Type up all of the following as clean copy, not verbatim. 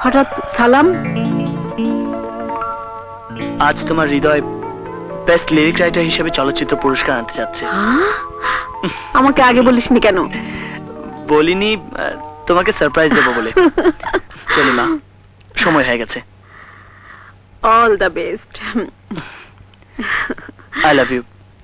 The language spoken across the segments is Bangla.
হঠাৎ সালাম? আজ তোমার হৃদয় বেস্ট লিরিক রাইটার হিসেবে চলচ্চিত্র পুরস্কার আনতে যাচ্ছে। আমাকে আগে বলিসনি কেন? বলিনি, তোমাকে সারপ্রাইজ দেবো বলে। চলি মা, সময় হয়ে গেছে। All the best. I love you.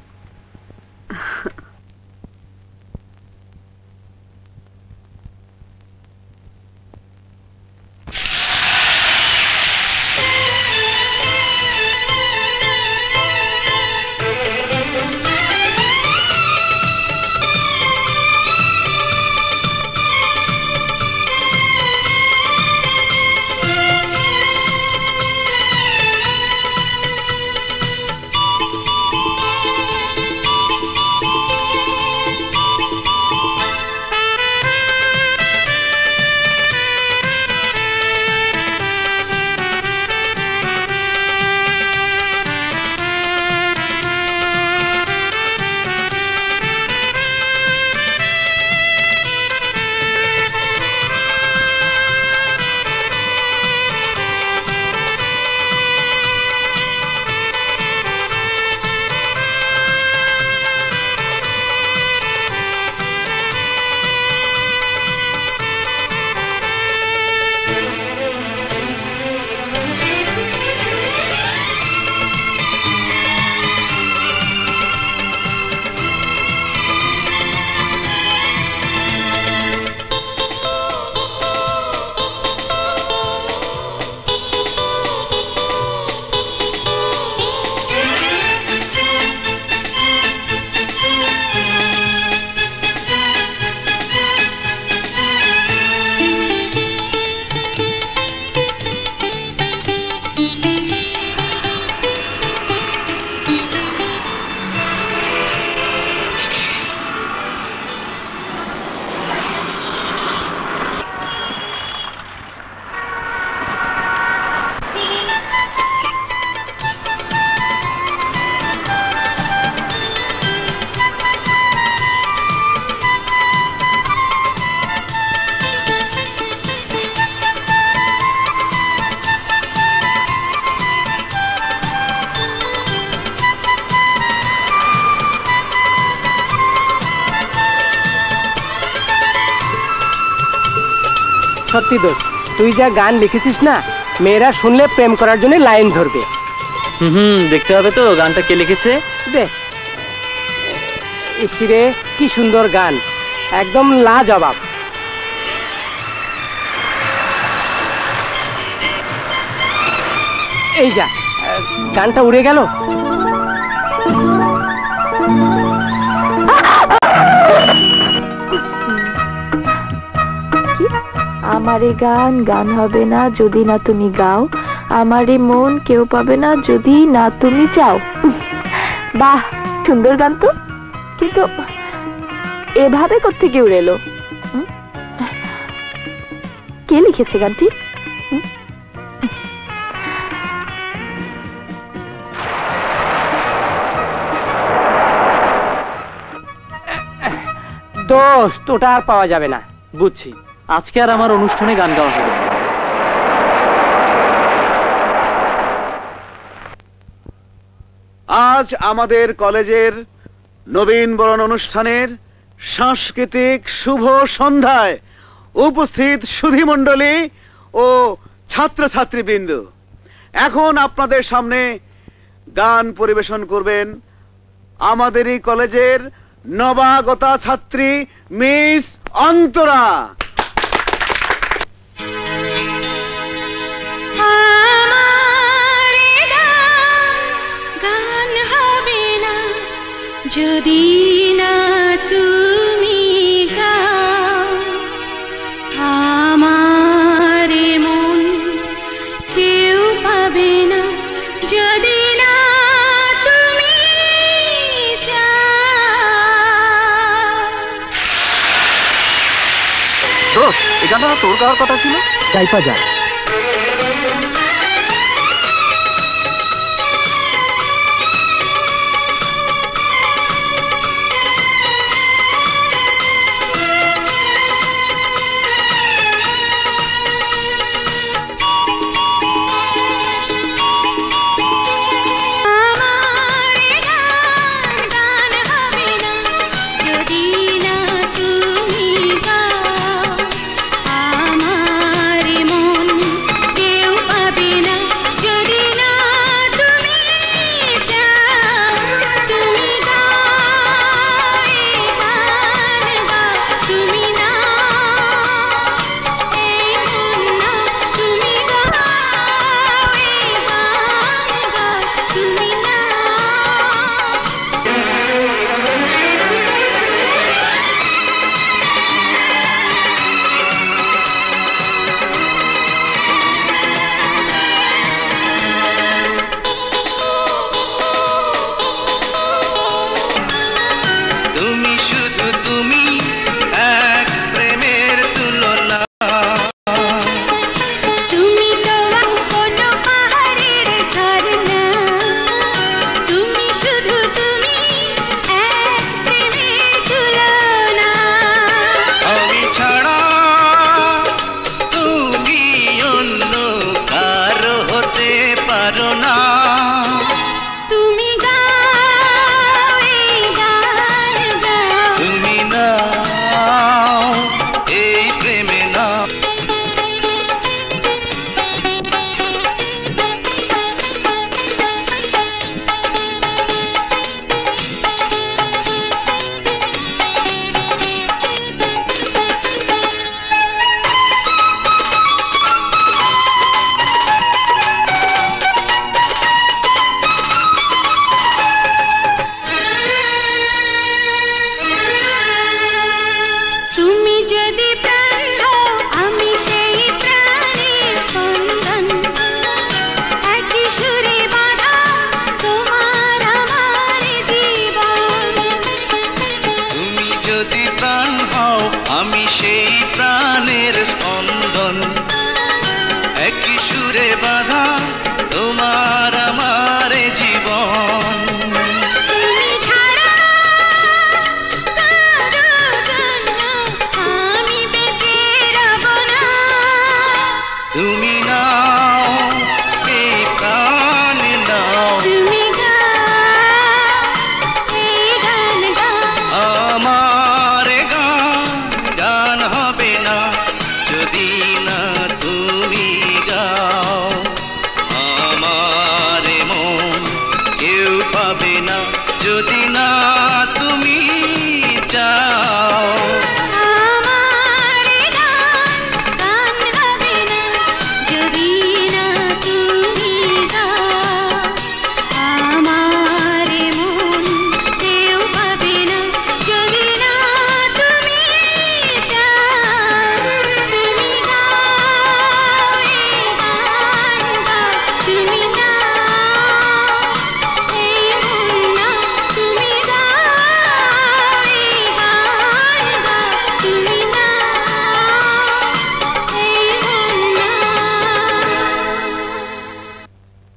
সত্যি দোষ, তুই যা গান লিখেছিস না, মেয়েরা শুনলে প্রেম করার জন্য লাইন ধরবে। দেখতে হবে তো গানটা কে লিখেছে। দে, ইসিরে কি সুন্দর গান, একদম লাজবাব। এই যা, গানটা উড়ে গেল। আমারে গান গান হবে না যদি না তুমি গাও, আমারে মন কেউ পাবে না যদি না তুমি চাও। বাহ, সুন্দর গান তো, কিন্তু এভাবে কোত্থেকে উড়ে এলো? কে লিখেছে গানটি? দোষ, ওটা আর পাওয়া যাবে না। বুঝছি, আজকে আর আমার অনুষ্ঠানে গান গাওয়া হবে। আজ আমাদের কলেজের নবীন বরণ অনুষ্ঠানের সাংস্কৃতিক শুভ সন্ধ্যায় উপস্থিত সুধীমণ্ডলী ও ছাত্রছাত্রীবৃন্দ, এখন আপনাদের সামনে গান পরিবেশন করবেন আমাদেরই কলেজের নবাগতা ছাত্রী মিস অন্তরা। গান হবে না যদি না তুমি গাও, আমার মন কেউ পাবে না যদি না তুমি যাও। এই গানটা তোর গাওয়ার কথা ছিল। যাইপা যায়। আমি সেই প্রাণের স্পন্দন, একই সুরে বাঁধা তোমার আমার জীবন। তুমি ছাড়া কারো জন্য আমি বেঁচে রব না। তুমি নাও এই প্রাণ নাও, তুমি গাও এই গান গাও। আমার গান গান হবে না যদি না তুমি গাও। আমার মন কেউ পাবে না যদি না তুমি চাও। আমার গান গান হবে না যদি না তুমি গাও। আমার মন কেউ পাবে না যদি না তুমি চাও। তুমি গাও এই গান গাও, তুমি নাও এই মন নাও। তুমি গাও এই গান গাও, তুমি নাও এই মন নাও।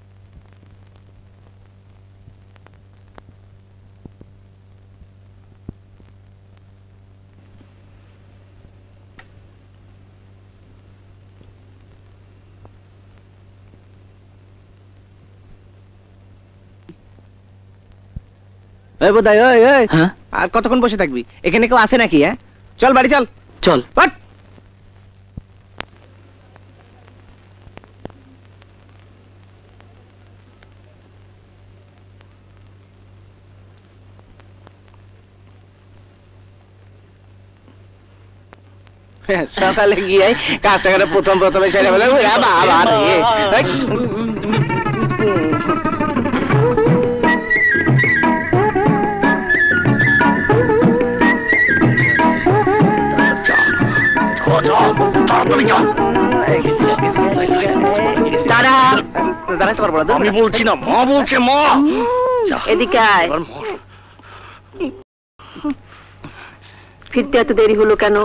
ওই বোধাই, ওই ওই হ্যাঁ আর কতক্ষণ বসে থাকবি? এখানে কেউ আছে নাকি? হ্যাঁ, চল বাড়ি চল। চল। বাট সকালে গিয়ে কাজটা করে প্রথমে ছেড়ে বলে বাবা রে। এই, দাঁড়া, দাঁড়াতে পারবো না। আমি বলছি না, মা বলছে, মা। এদিকে আয়। এবার মর। ফিরতে এত দেরি হলো কেন?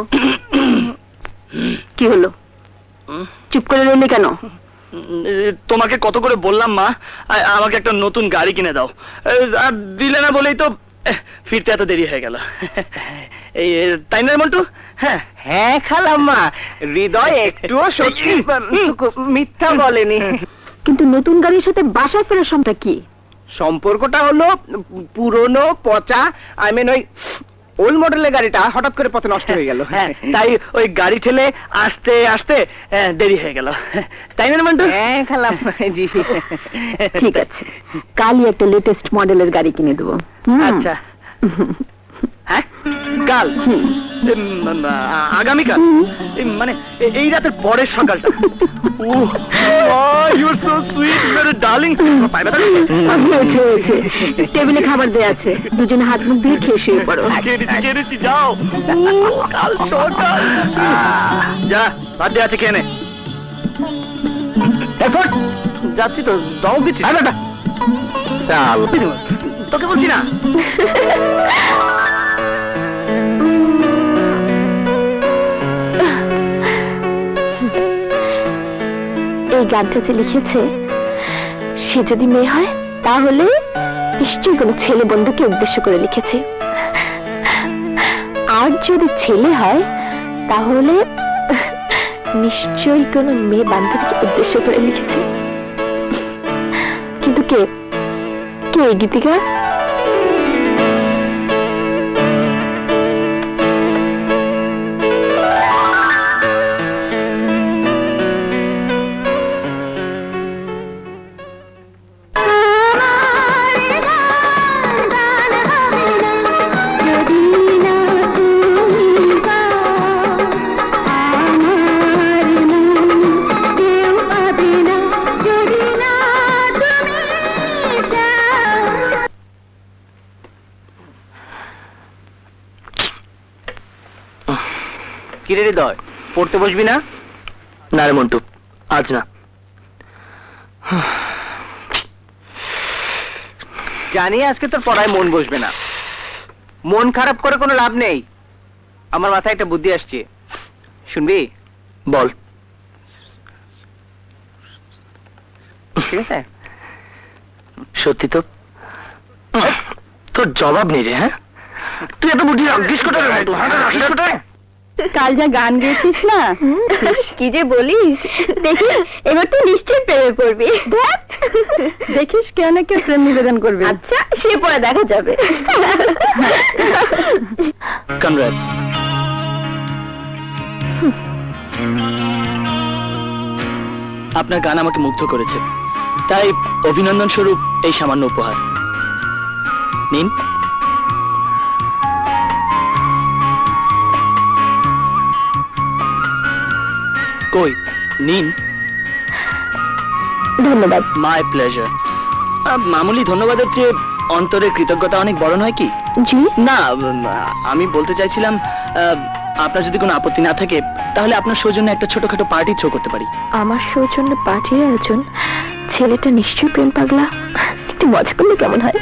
কি হলো? চুপ করে রইলি কেন? তোমাকে কত করে বললাম মা, আমাকে একটা নতুন গাড়ি কিনে দাও, আর দিলে না বলেই তো ফিরতে এত দেরি হয়ে গেল। এই তাই না মন্টু? হ্যাঁ হ্যাঁ খালাম্মা, হৃদয় একটুও সত্যি মিথ্যা বলেনি। কিন্তু নতুন গাড়ির সাথে বাসায় ফেরার সম্পর্কটা কি? সম্পর্কটা হলো পুরনো পচা, আই মিন ওই ওল্ড মডেলের গাড়িটা হঠাৎ করে পথে নষ্ট হয়ে গেল। হ্যাঁ, তাই ওই গাড়ি ঠেলে আসতে আসতে দেরি হয়ে গেল, তাই না মন্টু? হ্যাঁ খালাম্মা, জি। ঠিক আছে, কালই একটা লেটেস্ট মডেলের গাড়ি কিনে দেবো। আচ্ছা। হ্যাঁ, কাল? আগামীকাল? মানে এই রাতের পরের সকালটা? You are so sweet darling. হয়েছে, টেবিলে খাবার দেয়া আছে, দুজনে হাত মুখ দিয়ে খেয়ে শুয়ে পড়ো। কেড়েছি, যাও। কাল সকাল যা, বাদ আছে খেয়ে নে। যাচ্ছি তো, দাও দিচ্ছি। তোকে বলছি না। এই গানটা যে লিখেছে সে যদি মেয়ে হয় তাহলে নিশ্চয়ই কোনো ছেলে বন্ধুকে উদ্দেশ্য করে লিখেছে, আর যদি ছেলে হয় তাহলে নিশ্চয়ই কোনো মেয়ে বান্ধবীকে উদ্দেশ্য করে লিখেছে। কিন্তু কে কে গীতিকা? কিরে হৃদয়, পড়তে বসবি না? না রে মন্টু, আজ না। জানি আজকে তোর পড়ায় মন বসবে না। মন খারাপ করে কোনো লাভ নেই। আমার মাথায় একটা বুদ্ধি আসছে, শুনবি? বল। ঠিক আছে? সত্যি তো? তোর জবাব নেই রে। হ্যাঁ, তুই এত বুদ্ধি রাখিস কোথায় রে? তুই রাখিস কোথায়? কাল যা গান গেয়েছিস না, কি যে বলিস, দেখি এবার তুই নিশ্চয়ই প্রেমে পড়বি। দেখিস কেউ না কেউ প্রেম নিবেদন করবে। আচ্ছা, সে পরে দেখা যাবে। কনগ্রাটস। আপনার গান আমাকে মুগ্ধ করেছে, তাই অভিনন্দন স্বরূপ এই সামান্য উপহার নিন। কই, নিন। ধন্যবাদ। My pleasure. মামুলি ধন্যবাদের চেয়ে অন্তরের কৃতজ্ঞতা অনেক বড় নয় কি? জি না, আমি বলতে চাইছিলাম, আপনার যদি কোনো আপত্তি না থাকে তাহলে আপনার সৌজন্যে একটা ছোটখাটো পার্টি থ্রো করতে পারি। আমার সৌজন্য পার্টির আয়োজন? ছেলেটা নিশ্চয়ই প্রেম পাগলা, একটু মজা করলে কেমন হয়?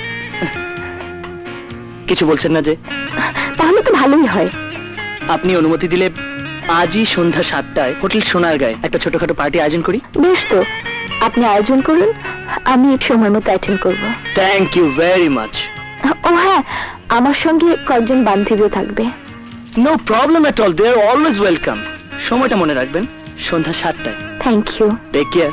কিছু বলছেন না যে? তাহলে তো ভালোই হয়। আপনি অনুমতি দিলে আজই সন্ধ্যা 7টায় হোটেল সোনারগাঁয়ে একটা ছোটখাটো পার্টি আয়োজন করি। বেশ তো, আপনি আয়োজন করুন, আমি সময় মতো অ্যাটেন্ড করব। Thank you very much. ও হ্যাঁ, আমার সঙ্গে কয়েকজন বান্ধবীও থাকবে। No problem at all, they are always welcome. সময়টা মনে রাখবেন, সন্ধ্যা 7টায়। Thank you. Take care.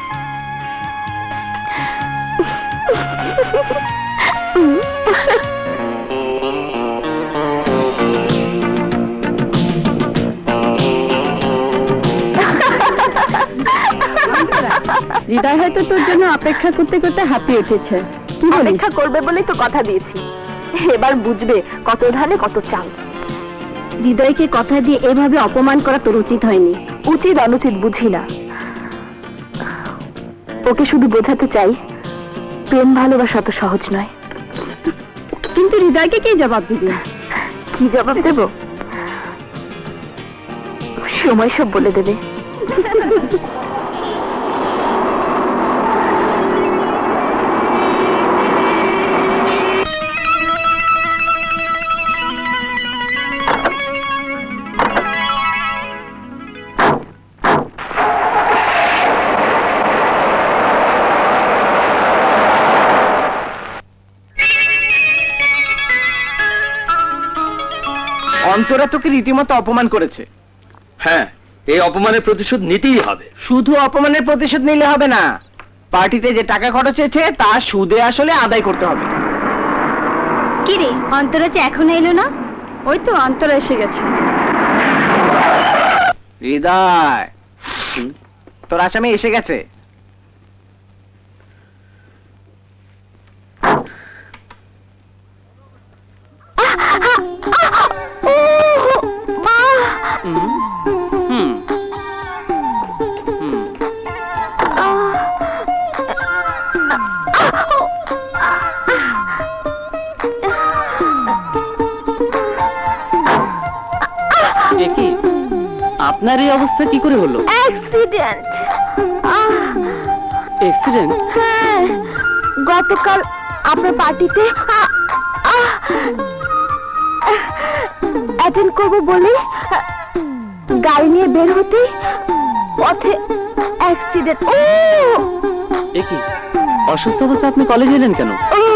হৃদয় হয়তো তোর জন্য অপেক্ষা করতে করতে হাঁপিয়ে উঠেছে। কি বলিস? অপেক্ষা করবে বলেই তো কথা দিয়েছি, এবার বুঝবে কত ধানে কত চাল। হৃদয়কে কথা দিয়ে এভাবে অপমান করা তোর উচিত হয়নি। উচিত অনুচিত বুঝি না, ওকে শুধু বোঝাতে চাই প্রেম ভালোবাসা তো সহজ নয়। কিন্তু হৃদয়কে কি জবাব দিবি? কি জবাব দেব? সময় সব বলে দেবে। অন্তরা তোকে রীতিমতো অপমান করেছে। হ্যাঁ, এই অপমানের প্রতিশোধ নিতেই হবে। শুধু অপমানের প্রতিশোধ নিলে হবে না, পার্টিতে যে টাকা খরচ হয়েছে তা সুদে আসলে আদায় করতে হবে। কি রে, অন্তরা যে এখনো এলো না? ওই তো অন্তরা এসে গেছে। হৃদয়, তোর আসামি এসে গেছে। আপনার এই অবস্থা কি করে হলো? অ্যাক্সিডেন্ট। অ্যাক্সিডেন্ট? হ্যাঁ, গতকাল আপনার পার্টিতে অ্যাটেন্ড করবো বলে গাড়ি নিয়ে বের হতে পথে অ্যাক্সিডেন্ট। ও কি অসুস্থ অবস্থা, আপনি কলেজে এলেন কেন?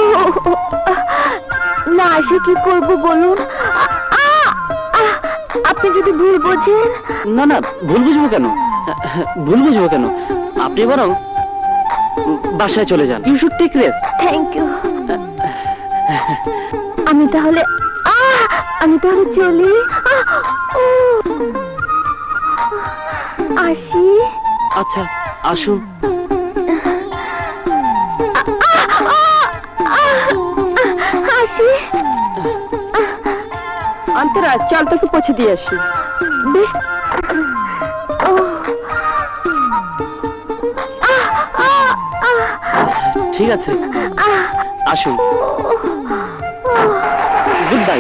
না সে কি করবো বলুন? আপনি যদি ভুল বোঝেন। না না, ভুল বুঝবো কেন? ভুল বুঝবো কেন? আপনি বরং বাসায় চলে যান। You should take rest. Thank you. আমি তাহলে চলি। আসি। আচ্ছা, আসুন। আসি। অন্তরা, চল তোকে পৌঁছে দিয়ে আসি। বেশ। ঠিক আছে, আসুন। Good bye.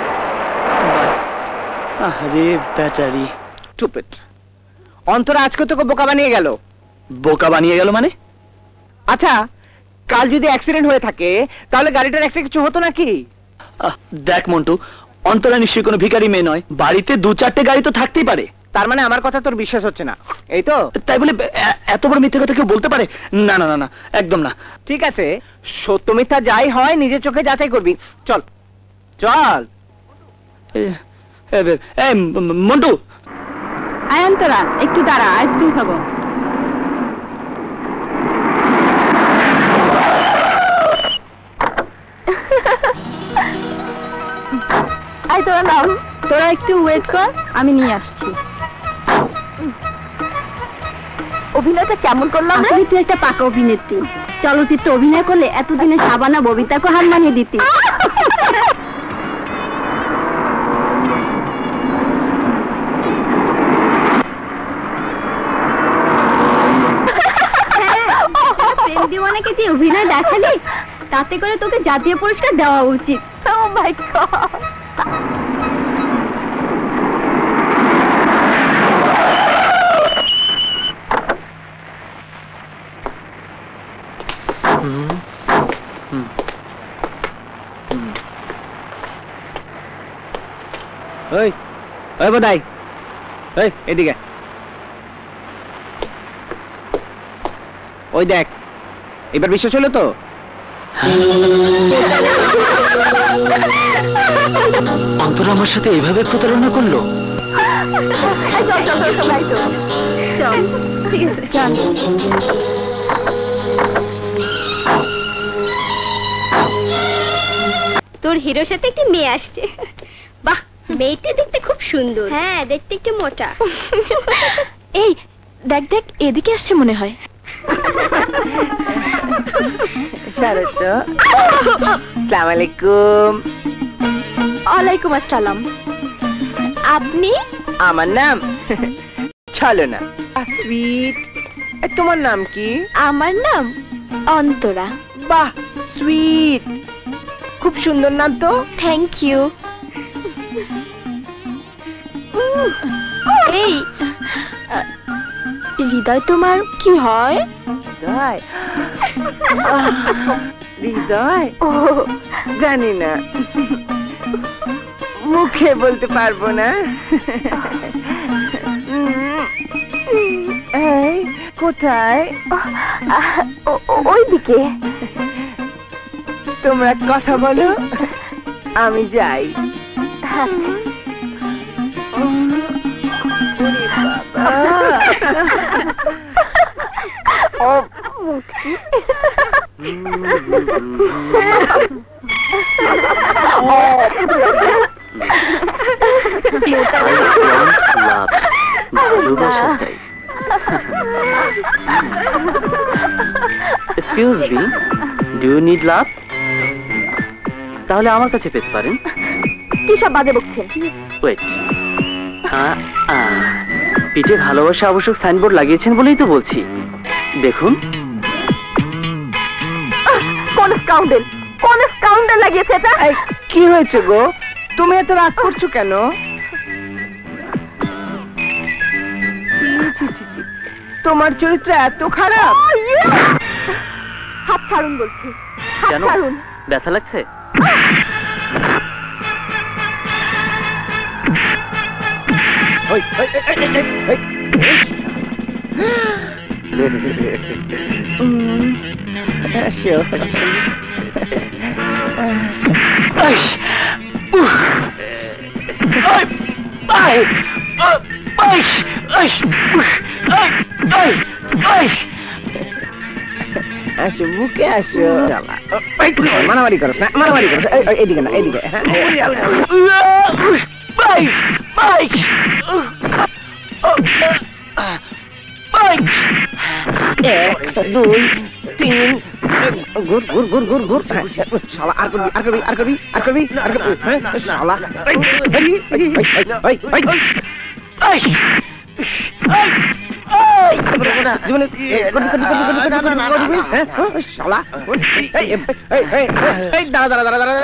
আরে বেচারি। স্টুপিড। অন্তরা আজকে তোকে বোকা বানিয়ে গেল। বোকা বানিয়ে গেল মানে? আচ্ছা, কাল যদি অ্যাক্সিডেন্ট হয়ে থাকে তাহলে গাড়িটার একটা কিছু হতো নাকি? দেখ মন্টু, অন্তরা নিশ্চয়ই কোনো ভিখারি মেয়ে নয়, বাড়িতে 2-4টে গাড়ি তো থাকতেই পারে। তার মানে আমার কথা তোর বিশ্বাস হচ্ছে না, এই তো? তাই বলে এত বড় মিথ্যে কথা কেউ বলতে পারে? না না না না, একদম না। ঠিক আছে, সত্য মিথ্যা যাই হয় নিজের চোখে যাচাই করবি। চল চল। মন্টু, আয় অন্তরা, একটু দাঁড়া, আইসক্রিম খাবো। আয় তোরা নাম, তোরা একটু ওয়েট কর, আমি নিয়ে আসছি। অভিনয়টা কেমন করলাম? আসলে তুই একটা পাকা অভিনেত্রী, চলচ্চিত্র অভিনয় করলে এতদিনে সাবানা ববিতাকে হার মানিয়ে দিতি। প্রেম দিওয়ানাকে তুই অভিনয় দেখালি, তাতে করে তোকে জাতীয় পুরস্কার দেওয়া উচিত। Oh my God! ওই ওই বোধাই, ওই এদিকে। ওই দেখ, এবার বিশ্বাস হলো তো? অন্তরা আমার সাথে এইভাবে প্রতারণা করলো? চল চল চল সবাই তো চল, ঠিক আছে চল। তোর হিরোর সাথে একটি মেয়ে আসছে। বাহ, মেয়েটা দেখতে খুব সুন্দর। হ্যাঁ, দেখতে একটু মোটা। এই দেখ দেখ, এদিকে আসছে মনে হয়। আসসালামু আলাইকুম। ওয়ালাইকুম আসসালাম। আপনি? আমার নাম ছলনা। সুইট। তোমার নাম কি? আমার নাম অন্তরা। বাহ, সুইট, খুব সুন্দর নাম তো। Thank you. এই হৃদয় তোমার কি হয়? হৃদয়? হৃদয়? ও জানি না, মুখে বলতে পারবো না। এই কোথায়? ওইদিকে। তোমরা কথা বলো, আমি যাই। Excuse me, do you need love? তাহলে আমার কাছে পেতে পারেন। কি সব বাজে বকছেন? ওয়েট, পিঠে ভালোবাসা আবশ্যক সাইনবোর্ড লাগিয়েছেন বলেই তো বলছি। দেখুন। কোন স্কাউন্ডেল, কোন স্কাউন্ডেল লাগিয়েছে এটা? কি হয়েছে গো, তুমি এত রাগ করছো কেন? তোমার চরিত্র এত খারাপ? হাত ছাড়ুন বলছি, হাত কেন? ছাড়ুন। ব্যথা লাগছে? ওই, ওই, এই, এই, এই, এই, আসো। আসো, বুকে আসো। মারামারি করস না, মারামারি করস। এইদিকে না, এইদিকে। এক, দুই, তিন, ঘুর ঘুর ঘুর ঘুর ঘুর। শালা, আর করবি, আর করবি, আর করবি, আর করবি, আর করবি। শালা, জীবনে শালা। দাঁড়া দাঁড়া দাঁড়া দাঁড়া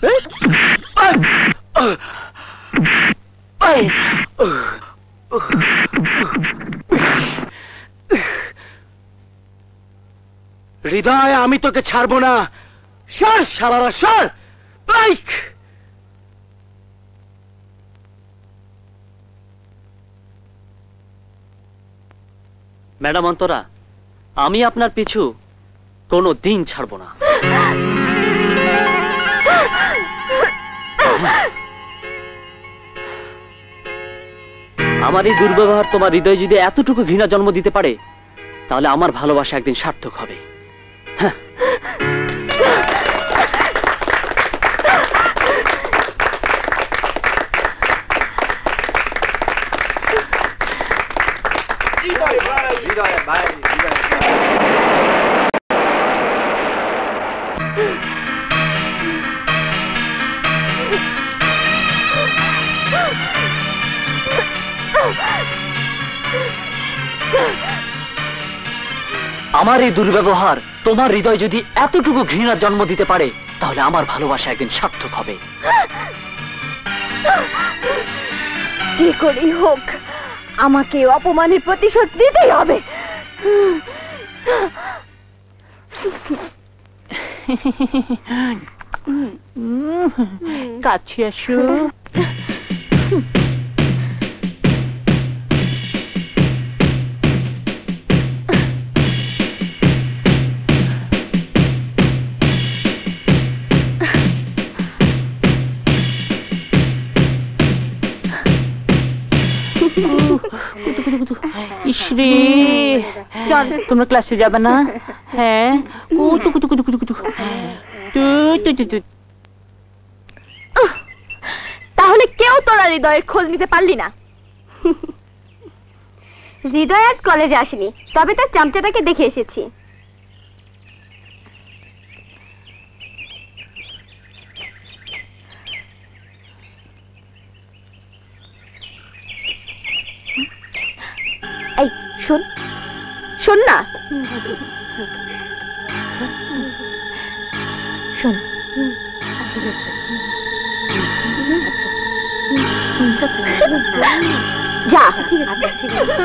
দাঁড়া। হৃদয়, আমি তোকে ছাড়বো না। সর শালারা, সর। বাইক ম্যাডাম অন্তরা, আমি আপনার পিছু কোনো দিন ছাড়বো না। আমার এই দুর্ব্যবহার তোমার হৃদয়ে যদি এতটুকু ঘৃণা জন্ম দিতে পারে, তাহলে আমার ভালোবাসা একদিন সার্থক হবে। আমার এই দুর্ব্যবহার তোমার হৃদয় যদি এতটুকু ঘৃণার জন্ম দিতে পারে, তাহলে আমার ভালোবাসা একদিন সার্থক হবে। যে করেই হোক আমাকে অপমানের প্রতিশোধ দিতেই হবে। কাছে আসো। ইসরে, চল তোমরা ক্লাসে যাবে না? হ্যাঁ। তাহলে কেউ তোরা হৃদয়ের খোঁজ নিতে পারলি না? হৃদয় আজ কলেজে আসেনি, তবে তার চামচাটাকে দেখে এসেছি। এই শোন, শোন না, শোন। যা, ঠিক আছে, ঠিক আছে।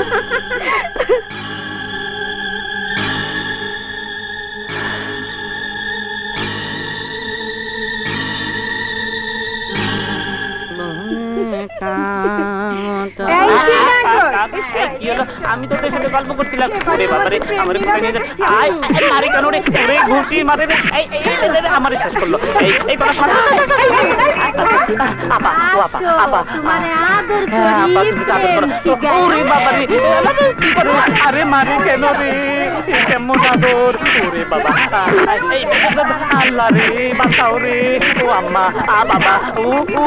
আমি তোদের সাথে গল্প করছিলাম। আমার কেন রে ঘুষি মারে রে, আমার শেষ করলো। এই কথা আরে মারে কেন রে, কেমন আদর ওরে বাবা। আল্লাহ রে বাঁচাও রে, ও আম্মা, আ বাবা, ও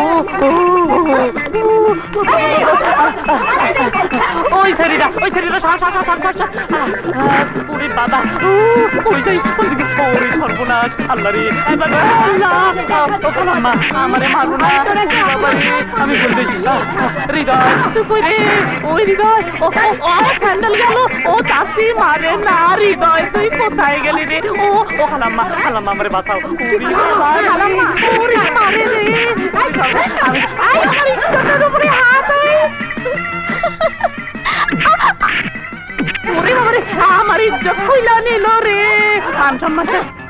ওই ছেড়িটা, ওই ছেড়িটা, ওরে বাবা, ওই যাই ওইদিকে, ওরে সর্বনাশ। আল্লাহ রে, আম্মা আমারে মারো না, আমি বলতেছি হৃদয় তুই রে, ওই হৃদয়, ও স্যান্ডেল গেল, ও চাষি মারে না। হৃদয় তুই কোথায় গেলি রে? ও খালাম্মা, খালাম্মা আমারে বাঁচাও, ওরে মারে রে। আমার ইজ্জতের উপরে হাত, ওরে বাবা রে, আমার ইজ্জত কইলা নিল রে, মান সম্মান।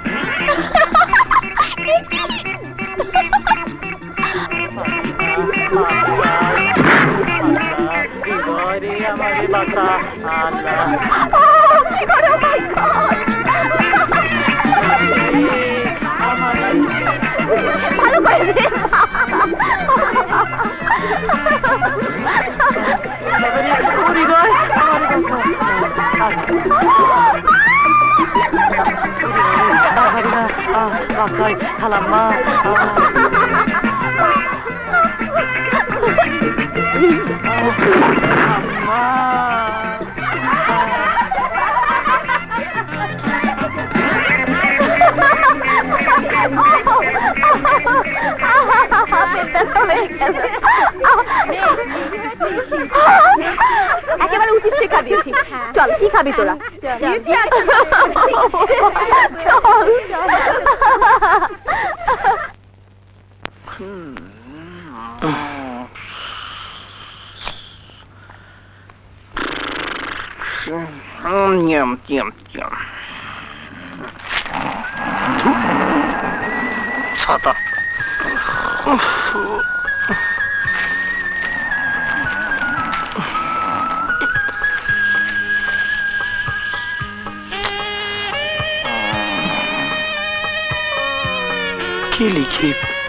আমারে বাঁচা আল্লাহ। ভালো করে খালাম্মা, একেবারে উচিত শিক্ষা দিয়েছি। চল, কি খাবি তোরা? ছাতা। কি লিখি?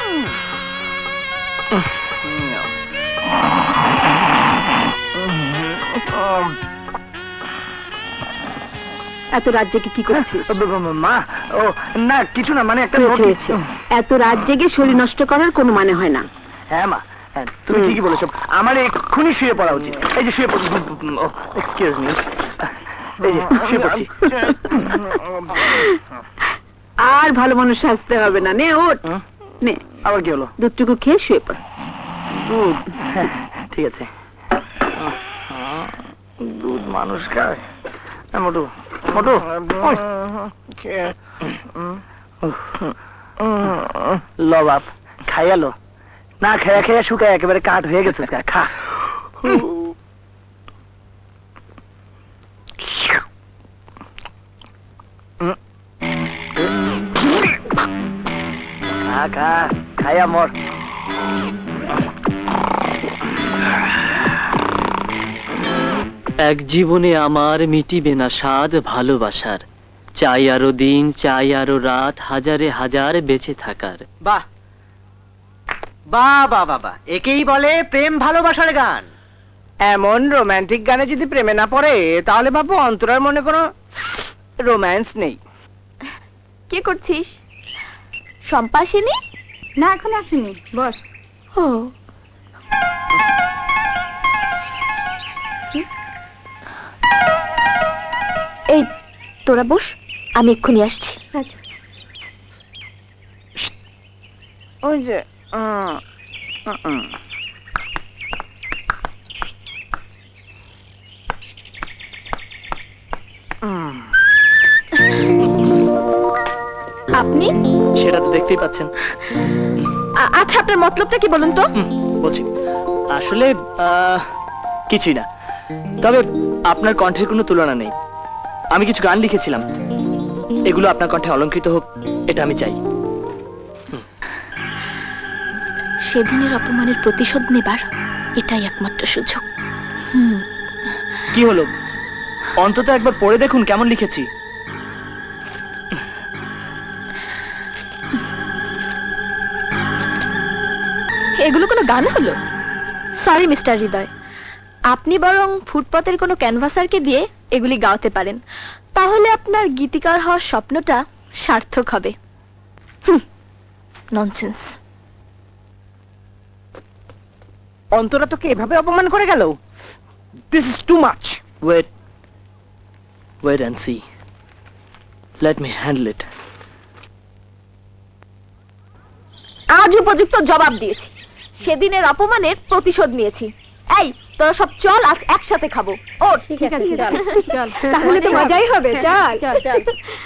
এত রাত জেগে কি করছিস? মা, ও না কিছু না, মানে একটা হয়েছে, হয়েছে। এত রাত জেগে শরীর নষ্ট করার কোনো মানে হয় না। হ্যাঁ মা, হ্যাঁ, তুমি ঠিকই বলেছো, আমার এক্ষুনি শুয়ে পড়া উচিত। এই যে শুয়ে পড়ছি, এক্সকিউজ মি, এই যে শুয়ে পড়ছি। আর ভালো মানুষ সাজতে হবে না, নে ওঠ, নে। আবার কি হলো? দুধটুকু খেয়ে শুয়ে পড়। দুধ? হ্যাঁ, ঠিক আছে। দুধ মানুষ খায়? মোটু, মোটু, লো বাপ, খাইয়া লো। না খেয়া খেয়া শুকায় একেবারে কাঠ হয়ে গেছে, খা। খা খা, খাইয়া মর। এক জীবনে আমার মিটিবে না স্বাদ ভালোবাসার, চাই আরো দিন, চাই আরো রাত, হাজারে হাজার বেঁচে থাকার। বাহ বাহ বাহ বাহ বাহ, একেই বলে প্রেম ভালোবাসার গান। এমন রোমান্টিক গানে যদি প্রেমে না পড়ে, তাহলে বাবু অন্তরার মনে কোনো রোম্যান্স নেই। কি করছিস? শম্পা আসেনি? না, এখন আসেনি, বস। ও, এই তোরা বস, আমি এক্ষুনি আসছি। ওই যে আপনি? সেটা তো দেখতেই পাচ্ছেন। আচ্ছা, আপনার মতলবটা কি বলুন তো? বলছি, আসলে কিছুই না, তবে আপনার কণ্ঠের কোনো তুলনা নেই। আমি কিছু গান লিখেছিলাম, এগুলো আপনার কণ্ঠে অলংকৃত হোক, এটা আমি চাই। সেদিনের অপমানের প্রতিশোধ নেবার এটাই একমাত্র সুযোগ। কি হলো, অন্তত একবার পড়ে দেখুন কেমন লিখেছি। এগুলো কোনো গান হলো? সরি মিস্টার হৃদয়, আপনি বরং ফুটপাতের কোনো ক্যানভাসারকে দিয়ে এগুলি গাওতে পারেন, তাহলে আপনার গীতিকার হওয়ার স্বপ্নটা সার্থক হবে। ননসেন্স। অন্তরা তোকে এভাবে অপমান করে গেল? This is too much. Wait and see. Let me handle it. আজ উপযুক্ত জবাব দিয়েছি, সেদিনের অপমানের প্রতিশোধ নিয়েছি। এই তোরা সব চল, আজ একসাথে খাবো। ও ঠিক আছে, চল। তাহলে তো মজাই হবে, চল চল চল।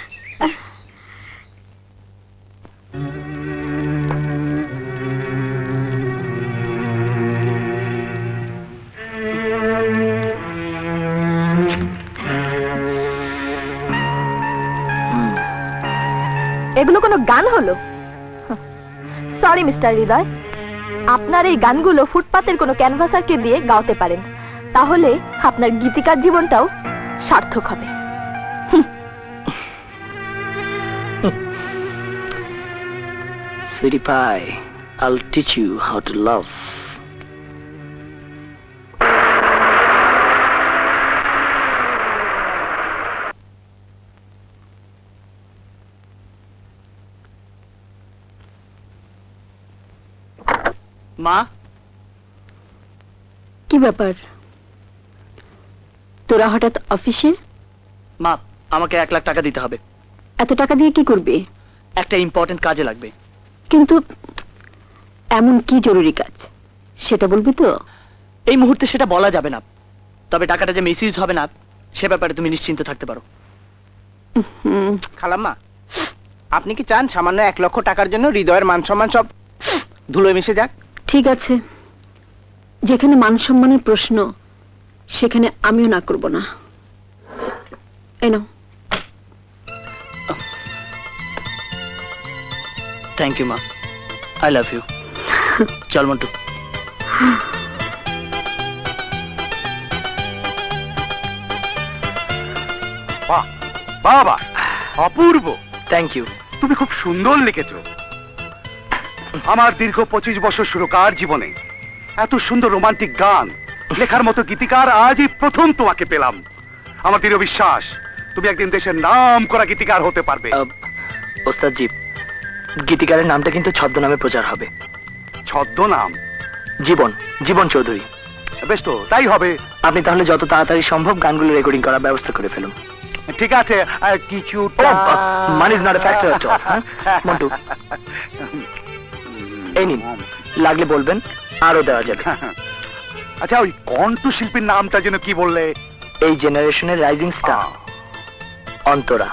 এগুলো কোনো গান হলো? সরি মিস্টার হৃদয়, আপনার এই গানগুলো ফুটপাতের কোনো ক্যানভাসারকে দিয়ে গাওতে পারেন, তাহলে আপনার গীতিকার জীবনটাও সার্থক হবে। Sweetie pie, I'll teach you how to love. মা, কি ব্যাপার, তোরা হঠাৎ অফিসে? মা, আমাকে 1 লাখ টাকা দিতে হবে। এত টাকা দিয়ে কি করবে? একটা ইম্পর্টেন্ট কাজে লাগবে। কিন্তু এমন কি জরুরি কাজ, সেটা বলবি তো? এই মুহূর্তে সেটা বলা যাবে না, তবে টাকাটা যে মিসইউজ হবে না সে ব্যাপারে তুমি নিশ্চিন্ত থাকতে পারো। খালাম্মা, আপনি কি চান সামান্য 1 লক্ষ টাকার জন্য হৃদয়ের মান সম্মান সব ধুলোয় মিশে যাক? ঠিক আছে, যেখানে মান সম্মানের প্রশ্ন সেখানে আমিও না করব না। এই নাও। থ্যাংক ইউ মা। I love you. চল মন্টু। বাহ বাবা, অপূর্ব। Thank you. তুমি খুব সুন্দর লিখেছ। আমার দীর্ঘ 25 বছর সুরকার জীবনে এত সুন্দর রোমান্টিক গান লেখার মতো গীতিকার আজই প্রথম তোমাকে পেলাম। আমার দৃঢ় বিশ্বাস তুমি একদিন দেশের নাম করা গীতিকার হতে পারবে। ওস্তাদজি, গীতিকারের নামটা কিন্তু ছদ্মনামে প্রচার হবে। ছদ্মনাম? জীবন, জীবন চৌধুরী। বেশ তো, তাই হবে। আপনি তাহলে যত তাড়াতাড়ি সম্ভব গানগুলো রেকর্ডিং করার ব্যবস্থা করে ফেলুন। ঠিক আছে, কিছু money is not a factor at all. Montu, এই নিন, লাগলে বলবেন, আরো দেওয়া যাবে। আচ্ছা, ওই কণ্ঠশিল্পীর নামটা যেন কি বললে? এই জেনারেশনের রাইজিং স্টার অন্তরা।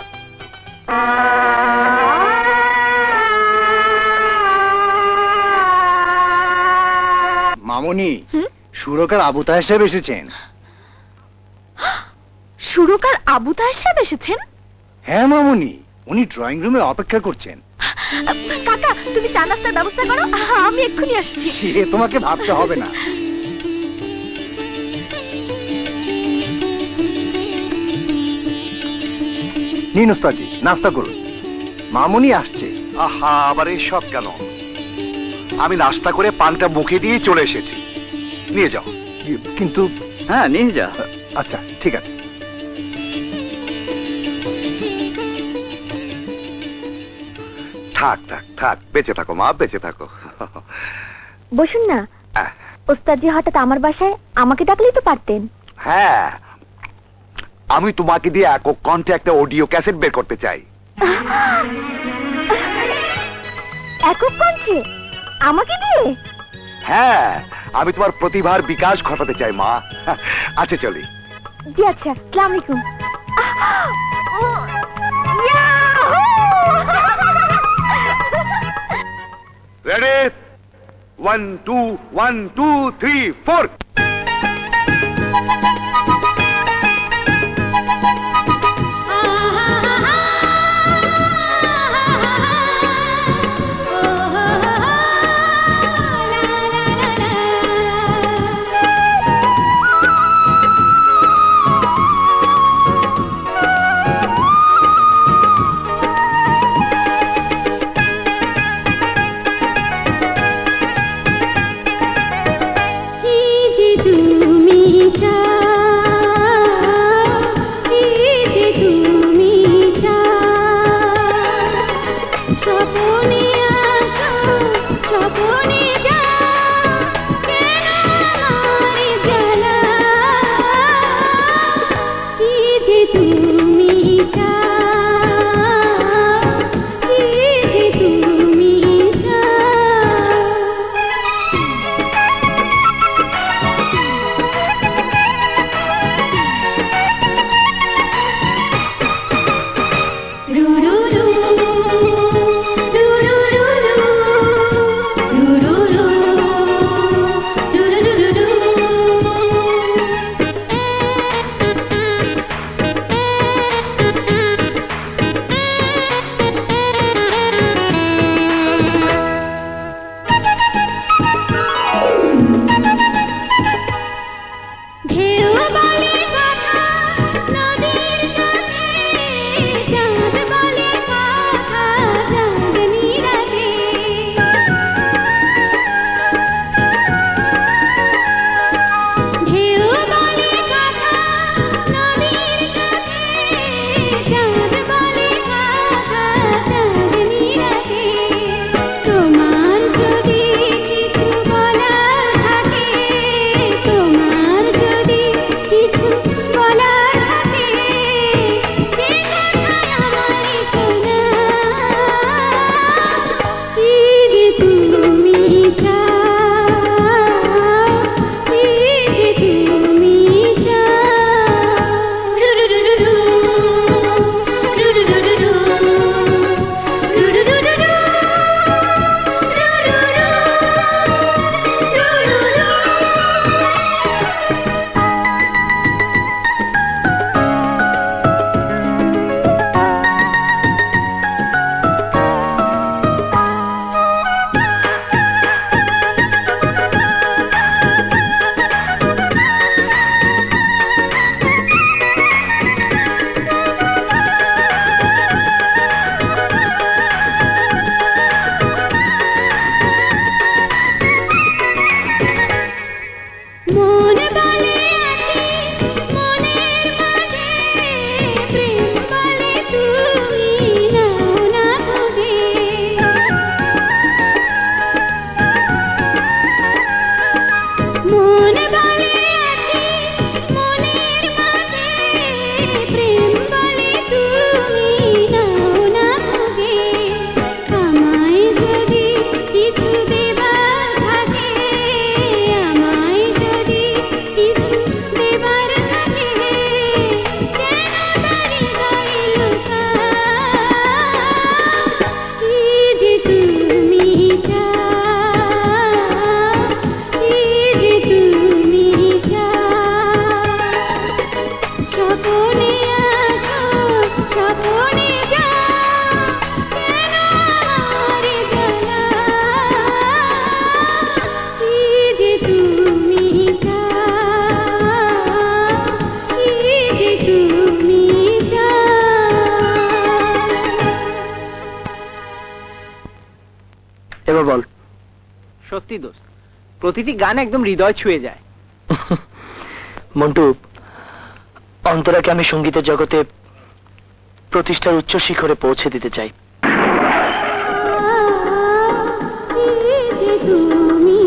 মামনি, সুরকার আবু তাহের সাহেব এসেছেন। সুরকার আবু তাহের সাহেব এসেছেন? হ্যাঁ মামনি, উনি ড্রয়িং রুমে অপেক্ষা করছেন। কাকা, তুমি চা নাস্তার ব্যবস্থা করো, আমি এক্ষুনি আসছি। সে তোমাকে ভাবতে হবে না। নিন ওস্তাদজি, নাস্তা করুন, মামনি আসছে। আহা, আবার এই সব কেন? আমি নাস্তা করে পানটা মুখে দিয়ে চলে এসেছি, নিয়ে যাও। কিন্তু হ্যাঁ, নিয়ে যা। আচ্ছা, ঠিক আছে। থাক থাক থাক, বেঁচে থাকো মা, বেঁচে থাকো। বসুন না। ওস্তাদজি হঠাৎ আমার বাসায়, আমাকে ডাকলেই তো পারতেন। হ্যাঁ, আমি তোমাকে দিয়ে একক কণ্ঠে একটা অডিও ক্যাসেট বের করতে চাই। একক কণ্ঠে? আমাকে দিয়ে? হ্যাঁ, আমি তোমার প্রতিভার বিকাশ ঘটাতে চাই মা। আচ্ছা, চলি। জি আচ্ছা, আসসালামু আলাইকুম। রেডি? 1 2 1 2 3 4। ही স্বপনে আসো স্বপনে যাও কেন আমার জ্বালা কি যে তুমি চাও কি যে তুমি এবার বল। সত্যি দোস্ত, প্রতিটি গান একদম হৃদয় ছুঁয়ে যায়। মন্টু, অন্তরাকে আমি সঙ্গীতের জগতে প্রতিষ্ঠার উচ্চ শিখরে পৌঁছে দিতে চাই। তুমি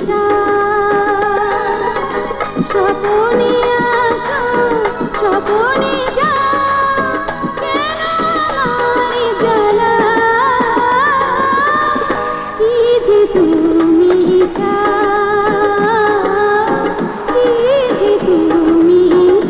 স্বপনে আসো স্বপনে যাও কেন আমার জ্বালা কি যে তুমি চাও কি যে তুমি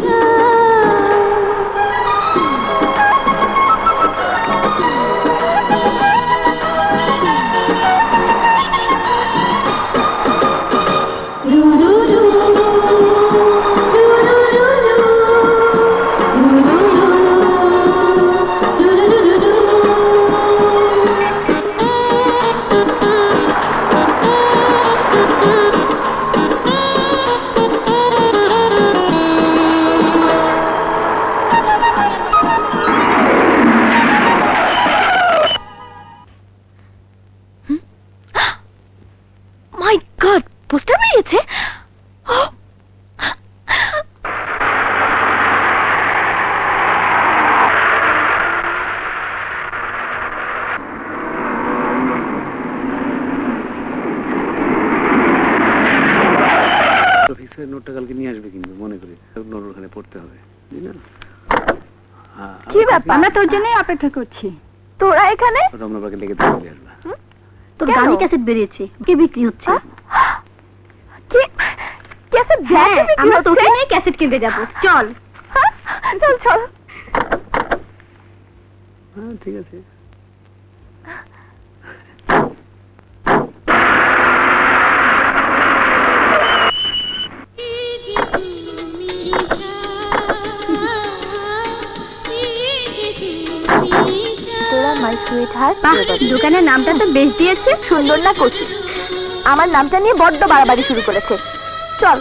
মাই গড, পোস্টার বেরিয়েছে। ফিক্সের নোটটা কালকে নিয়ে আসবে, কিন্তু মনে করি নোট ওখানে পড়তে হবে, বুঝলি না? কি ব্যাপার? আমরা তোর জন্যই অপেক্ষা করছি। তোরা এখানে? রমনাবাগে লেগে চলে আসবে। তোর গানি ক্যাসেট বেরিয়েছে, কি বিক্রি হচ্ছে? কি ক্যাসেট? হ্যাঁ, আমরা তো ওখানে ক্যাসেট কিনতে যাব। চল চল চল। হ্যাঁ ঠিক আছে। দোকানের নামটা তো বেশ দিয়েছে, সুন্দর না কচি? আমার নামটা নিয়ে বড্ড বাড়াবাড়ি শুরু করেছে। চল।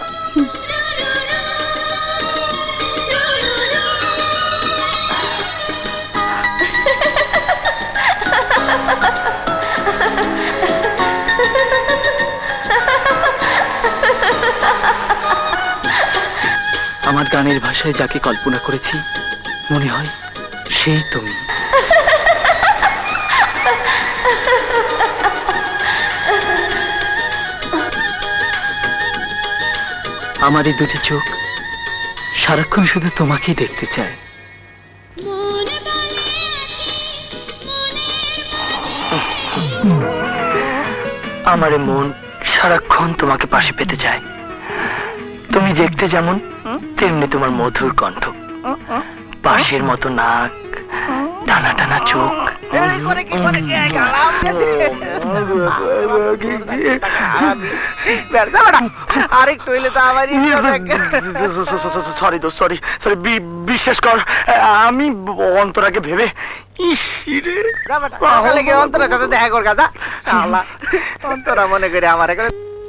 আমার গানের ভাষায় যাকে কল্পনা করেছি মনে হয় সেই তুমি। আমার এই দুটি চোখ সারাক্ষণ শুধু তোমাকেই দেখতে চায়। আমার এই মন সারাক্ষণ তোমাকে পাশে পেতে চায়। তুমি দেখতে যেমন তেমনি তোমার মধুর কণ্ঠ, পাশের মতো নাক, টানা টানা চোখ। আরেকটু হইলে তো আমার সরি দোস্ত, সরি সরি, বিশ্বাস কর আমি অন্তরাকে ভেবে অন্তরার সাথে দেখা কর গাদা। অন্তরা মনে করে আমার এখন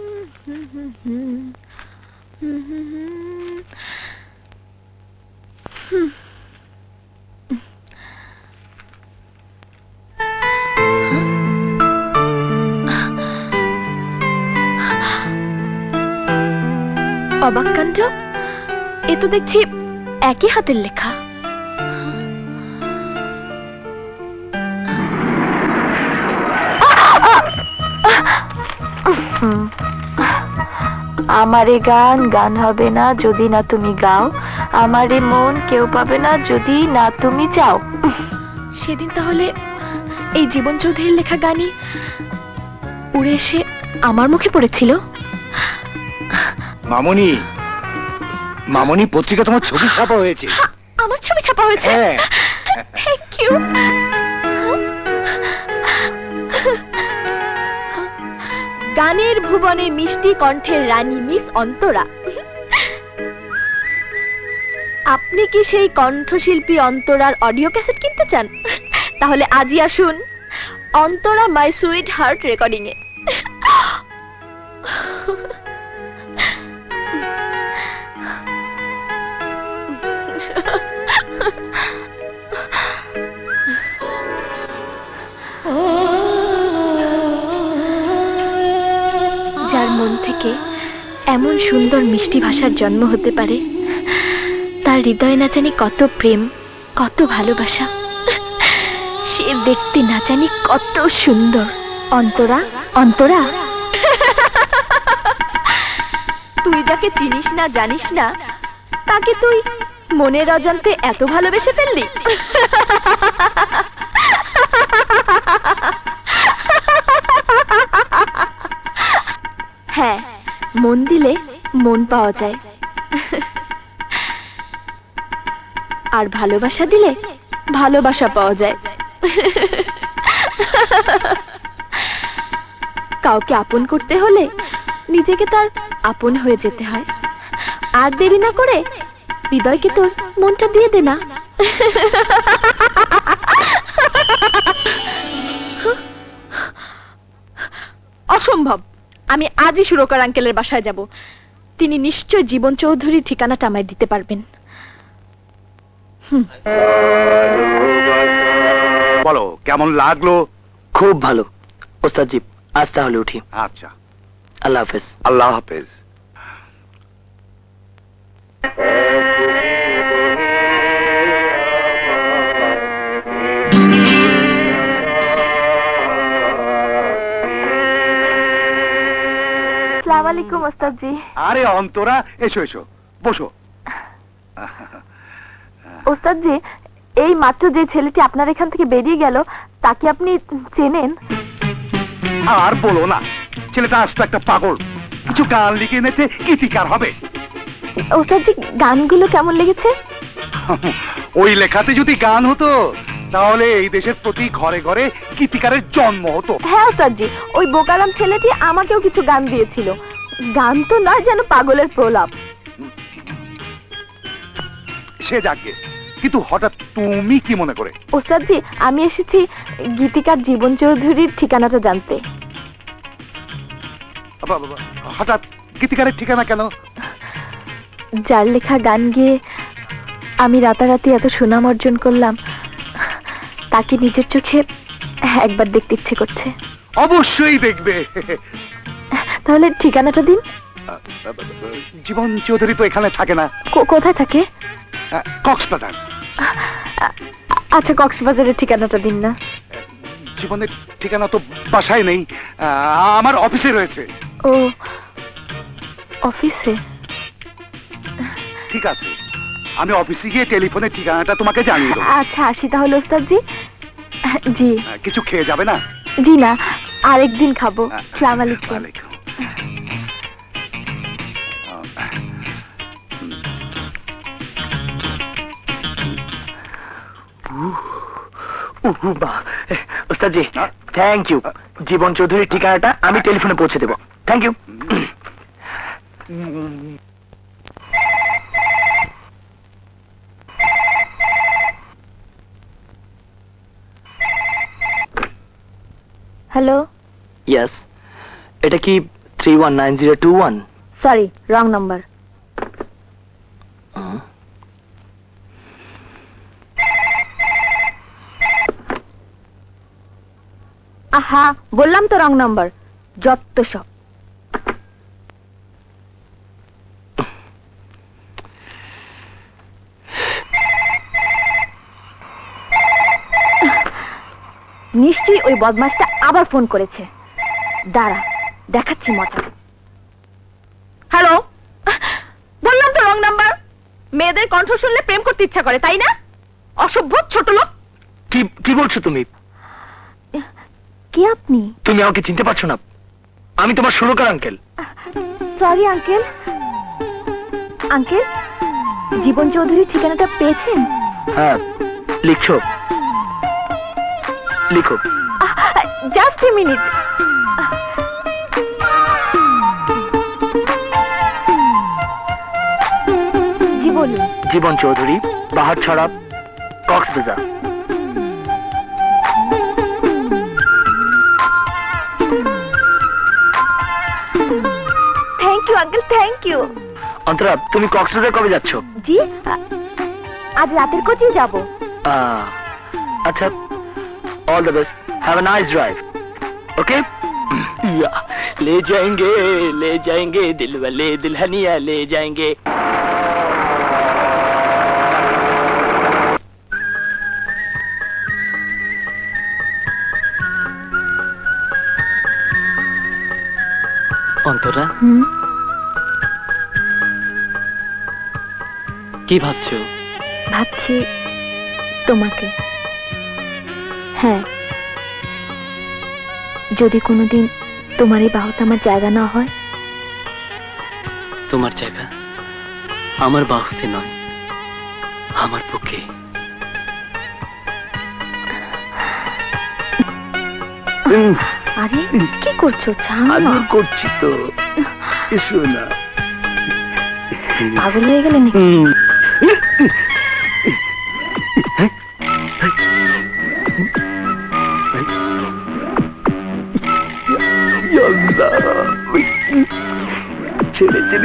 অবাক কাণ্ড, এ তো দেখছি একই হাতের লেখা। আমারে গান গান হবে না যদি না তুমি গাও, আমারে মন কেউ পাবে না যদি না তুমি চাও। সেদিন তাহলে এই জীবন চৌধুরীর লেখা গানই উড়ে এসে আমার মুখে পড়েছিল। মামনি, মামনি পত্রিকা তোমার ছবি ছাপা হয়েছে। আমার ছবি ছাপা হয়েছে? Thank you. গানের ভুবনে মিষ্টি কণ্ঠের রানী মিস অন্তরা। আপনি কি সেই কণ্ঠশিল্পী অন্তরার অডিও ক্যাসেট কিনতে চান? তাহলে আজই আসুন Antara my sweet heart recording এ। যার মন থেকে এমন সুন্দর মিষ্টি ভাষার জন্ম হতে পারে, তার হৃদয়ে না জানি কত প্রেম, কত ভালোবাসা, সে দেখতে না জানি কত সুন্দর। অন্তরা, অন্তরা, তুই যাকে চিনিস না জানিস না, তাকে তুই মনের অজান্তে এত ভালোবেসে ফেললি। হ্যাঁ, মন দিলে মন পাওয়া যায়, আর ভালোবাসা দিলে ভালোবাসা পাওয়া যায়। কাউকে আপন করতে হলে নিজেকে তার আপন হয়ে যেতে হয়। আর দেরি না করে হৃদয়কে তোর মনটা দিয়ে দে না। অসম্ভব, আমি আজই সুরকার আঙ্কেলের বাসায় যাব। তিনি নিশ্চয় জীবন চৌধুরীর ঠিকানাটা আমায় দিতে পারবেন। বলো কেমন লাগলো? খুব ভালো ওস্তাদজি, আজ তাহলে উঠি। আচ্ছা, আল্লাহ হাফেজ। আল্লাহ হাফেজ। আসসালামু আলাইকুম ওস্তাদজি। আরে অন্তরা, এসো এসো, বসো। ওস্তাদজি, এই মাত্র যে ছেলেটি আপনার এখান থেকে বেরিয়ে গেল, তাকে আপনি চেনেন? আর বলো না, ছেলেটা আসতো একটা পাগল, কিছু গান লিখে এনেছে, গীতিকার হবে। ওস্তাদজি, গানগুলো কেমন লেগেছে? ওই লেখাতে যদি গান হতো তাহলে এই দেশের প্রতি ঘরে ঘরে গীতিকারের জন্ম হতো। হ্যাঁ ওস্তাদজি, ওই বোকারাম ছেলেটি আমাকেও কিছু গান দিয়েছিল। গান তো নয়, যেন পাগলের প্রলাপ। সে যাকে, কিন্তু হঠাৎ তুমি কি মনে করে? ওস্তাদজি, আমি এসেছি গীতিকার জীবন চৌধুরীর ঠিকানাটা জানতে। হঠাৎ গীতিকারের ঠিকানা কেন? যার লেখা গান গেয়ে আমি রাতারাতি এত সুনাম অর্জন করলাম, তাকে নিজের চোখে একবার দেখতে ইচ্ছে করছে। অবশ্যই দেখবে। তাহলে ঠিকানাটা দিন। জীবন চৌধুরী তো এখানে থাকে না। কোথায় থাকে? কক্সবাজার। আচ্ছা, কক্সবাজারের ঠিকানাটা দিন না। জীবনের ঠিকানা তো বাসায় নেই, আমার অফিসে রয়েছে। ও, অফিসে? ঠিক আছে, আমি অফিসে গিয়ে টেলিফোনের ঠিকানাটা তোমাকে জানিয়ে দেবো। আচ্ছা, আসি তাহলে ওস্তাদজি। জি। কিছু খেয়ে যাবে না? জি না, আরেকদিন খাবো। আসসালামু আলাইকুম। ওস্তাদজি, থ্যাংক ইউ। জীবন চৌধুরীর ঠিকানাটা আমি টেলিফোনে পৌঁছে দেবো। Thank you. হ্যালো। ইয়েস, এটা কি 319021? Sorry, wrong number. আহা, বললাম তো রং নাম্বার। যত সব। নিশ্চয়ই ওই বদমাশটা আবার ফোন করেছে। দাঁড়া, দেখাচ্ছি মজা। হ্যালো, বললাম তো রং নাম্বার। মেয়েদের কণ্ঠ শুনলে প্রেম করতে ইচ্ছা করে, তাই না? অসভ্য ছোট লোক। কি বলছো তুমি? কে আপনি? তুমি আমাকে চিনতে পারছো না? আমি তোমার সুরকার uncle. Sorry uncle. Uncle, Jibon চৌধুরীর ঠিকানাটা পেয়েছেন? হ্যাঁ, লিখছো? লিখো। Just a minute. জি বলুন। Jibon Chowdhury, Baharchhara, Cox's Bazar. Thank you uncle, thank you. Antara, তুমি কক্সবাজার কবে যাচ্ছ? জি, আজ রাতের কোচিং যাব। আচ্ছা, all the best, have a nice drive. Okay ले जाएंगे दिल वाले दुल्हनिया ले जाएंगे। অন্তরা, কি ভাবছো? ভাবছি তোমাকে। হ্যাঁ, যদি কোনোদিন তোমার এই বাহুতে আমার জায়গা না হয়। তোমার জায়গা আমার বাহুতে নয়, আমার বুকে। আরে কি করছো? আদর করছি তো, এসো না। পাগল হয়ে গেলে নাকি? ছেড়ে ছেড়ে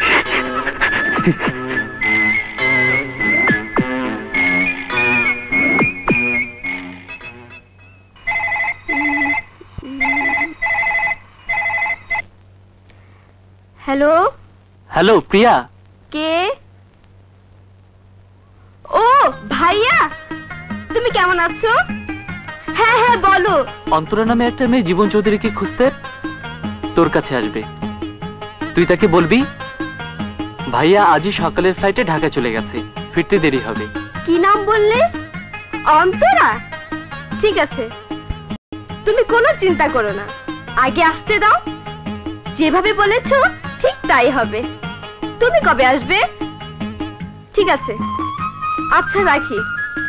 হ্যালো হ্যালো প্রিয়া। কে? ও ভাইয়া, তুমি কেমন আছো? হ্যাঁ হ্যাঁ বলো। অন্তরা নামে একটা মেয়ে জীবন চৌধুরীকে খুঁজতে তোর কাছে আসবে। তুই তাকে বলবি ভাইয়া আজই সকালের ফ্লাইটে ঢাকা চলে গেছে, ফিরতে দেরি হবে। কি নাম বললে? অন্তরা? ঠিক আছে, তুমি কোনো চিন্তা করো না, আগে আসতে দাও। যেভাবে বলেছো ঠিক তাই হবে। তুমি কবে আসবে? ঠিক আছে, আচ্ছা রাখি।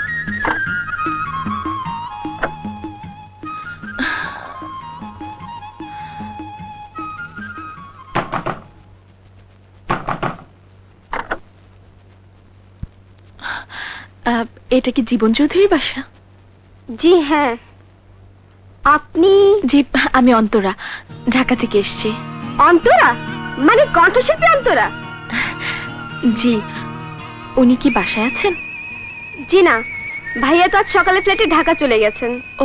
এটা কি জীবন চৌধুরীর বাসা? জি হ্যাঁ। আপনি? জি, আমি অন্তরা, ঢাকা থেকে এসেছি। অন্তরা মানে কণ্ঠশিল্পী অন্তরা? জি। উনি কি বাসায় আছেন? জি না, ভাইয়া তো আজ সকালে ফ্লাইটে ঢাকা চলে গেছেন। ও,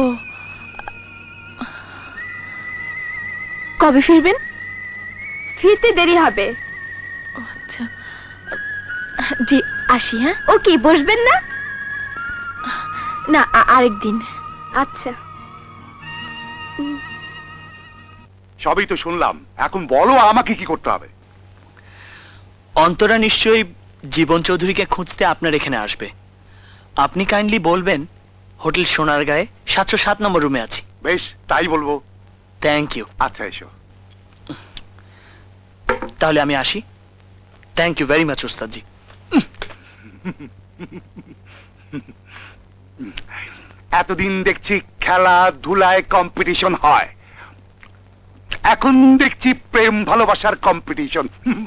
কবে ফিরবেন? ফিরতে দেরি হবে। আচ্ছা, জি আসি। হ্যাঁ, ও কি বসবেন না? না, আরেকদিন। আচ্ছা। সবই তো শুনলাম, এখন বলো আমাকে কি করতে হবে? অন্তরা নিশ্চয়ই জীবন চৌধুরীকে খুঁজতে আপনার এখানে আসবে। আপনি কাইন্ডলি বলবেন হোটেল সোনারগাঁয়ে 707 নম্বর রুমে আছি। বেশ, তাই বলবো। Thank you. আচ্ছা এসো। তাহলে আমি আসি। থ্যাংক ইউ ভেরি মাচ ওস্তাদজি। এতদিন দেখছি খেলাধুলায় কম্পিটিশন হয়, এখন দেখছি প্রেম ভালোবাসার কম্পিটিশন।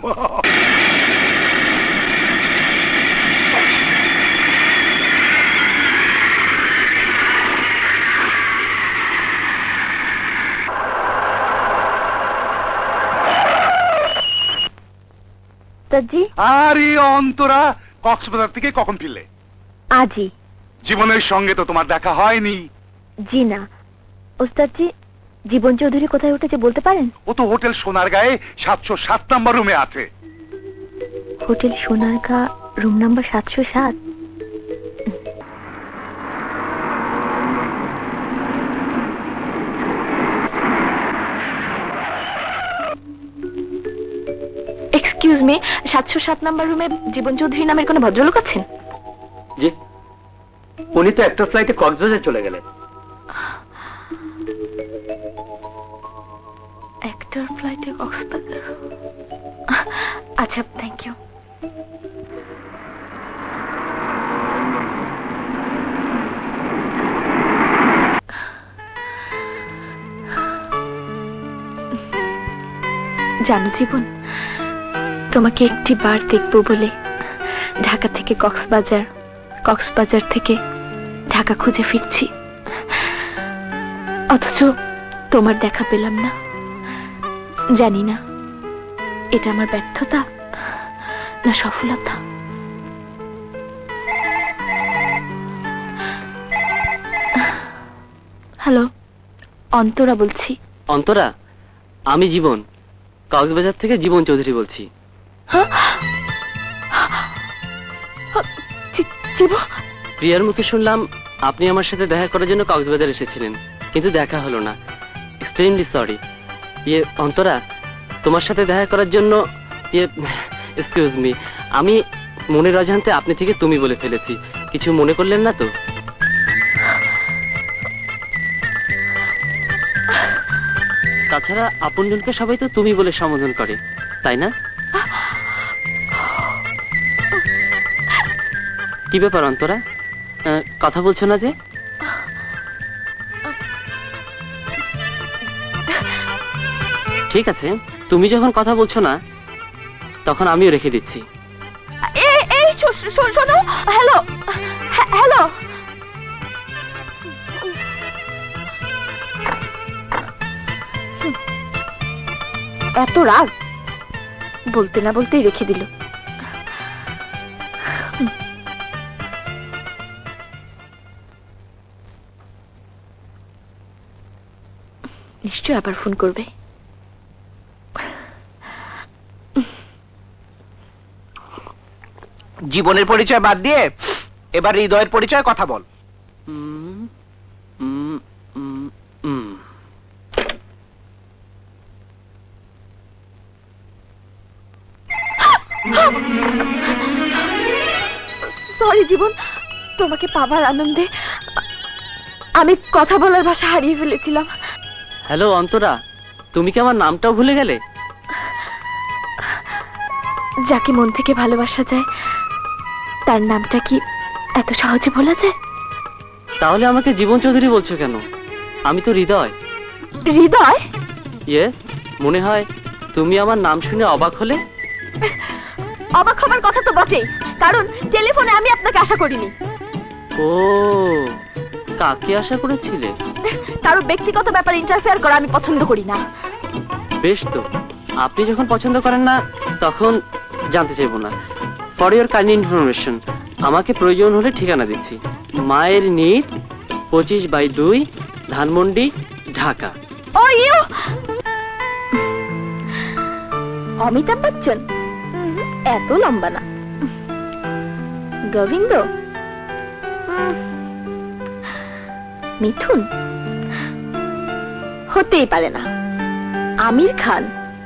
আরে অন্তরা, কক্সবাজার থেকে কখন ফিরলে? আজই। জীবনের সঙ্গে তো তোমার দেখা হয়নি। জি না। ওস্তাদজি, জীবন চৌধুরী কোথায় উঠেছে বলতে পারেন? ও তো হোটেল সোনারগাঁয়ে 707 নম্বর রুমে আছে। Hotel Sonargaon, room number 707? Excuse me, 707 number রুমে জীবন চৌধুরী নামের কোনো ভদ্রলোক আছেন? জি, উনি তো একটা ফ্লাইটে কক্সবাজার চলে গেলেন। একটা ফ্লাইটে কক্সবাজার? আচ্ছা, থ্যাংক ইউ। জানো জীবন, তোমাকে একটি বার দেখবো বলে ঢাকা থেকে কক্সবাজার, কক্সবাজার থেকে ঢাকা খুঁজে ফিরছি, অথচ তোমার দেখা পেলাম না। জানি না এটা আমার ব্যর্থতা না সফলতা। হ্যালো, অন্তরা বলছি। অন্তরা, আমি জীবন, কক্সবাজার থেকে জীবন চৌধুরী বলছি। প্রিয়ার মুখে শুনলাম আপনি আমার সাথে দেখা করার জন্য কক্সবাজার এসেছিলেন, কিন্তু দেখা হলো না। Extremely sorry. অন্তরা, তোমার সাথে দেখা করার জন্য এক্সকিউজ মি, আমি মনের অজান্তে আপনি থেকে তুমি বলে ফেলেছি, কিছু মনে করলেন না তো? তাছাড়া আপনজনকে সবাই তো তুমি বলে সম্বোধন করে, তাই না? কি ব্যাপার অন্তরা, কথা বলছো না যে? ঠিক আছে, তুমি যখন কথা বলছো না তখন আমিও রেখে দিচ্ছি। এই শোনো, হ্যালো হ্যালো, এত রাগ, বলতে না বলতেই রেখে দিল। নিশ্চয় আবার ফোন করবে। জীবনের পরিচয় বাদ দিয়ে এবার হৃদয়ের পরিচয় কথা বল। সরি জীবন, তোমাকে পাবার আনন্দে আমি কথা বলার ভাষা হারিয়ে ফেলেছিলাম। হ্যালো অন্তরা, তুমি কি আমার নামটাও ভুলে গেলে? যাকে মন থেকে ভালোবাসা যায় তার নামটা কি এত সহজে ভোলা যায়? তাহলে আমাকে জীবন চৌধুরী বলছো কেন? আমি তো হৃদয়। হৃদয়? ইয়েস, মনে হয় তুমি আমার নাম শুনে অবাক হলে। অবাক হবার কথা তো বটেই, কারণ টেলিফোনে আমি আপনাকে আশা করিনি। ও, কাকে আশা করেছিলে? কারো ব্যক্তিগত ব্যাপারে ইন্টারফেয়ার করা আমি পছন্দ করি না। বেশ তো, আপনি যখন পছন্দ করেন না তখন জানতে চাইবো না। ফর ইউর কাইন্ড ইনফরমেশন, আমাকে প্রয়োজন হলে ঠিকানা দিচ্ছি। মায়ের নীড় 25/2, ধানমন্ডি, ঢাকা। Oh you, Amitabh Bachchan? এত লম্বা না। গোবিন্দ? মিথুন? হতেই পারে না। আমির খান?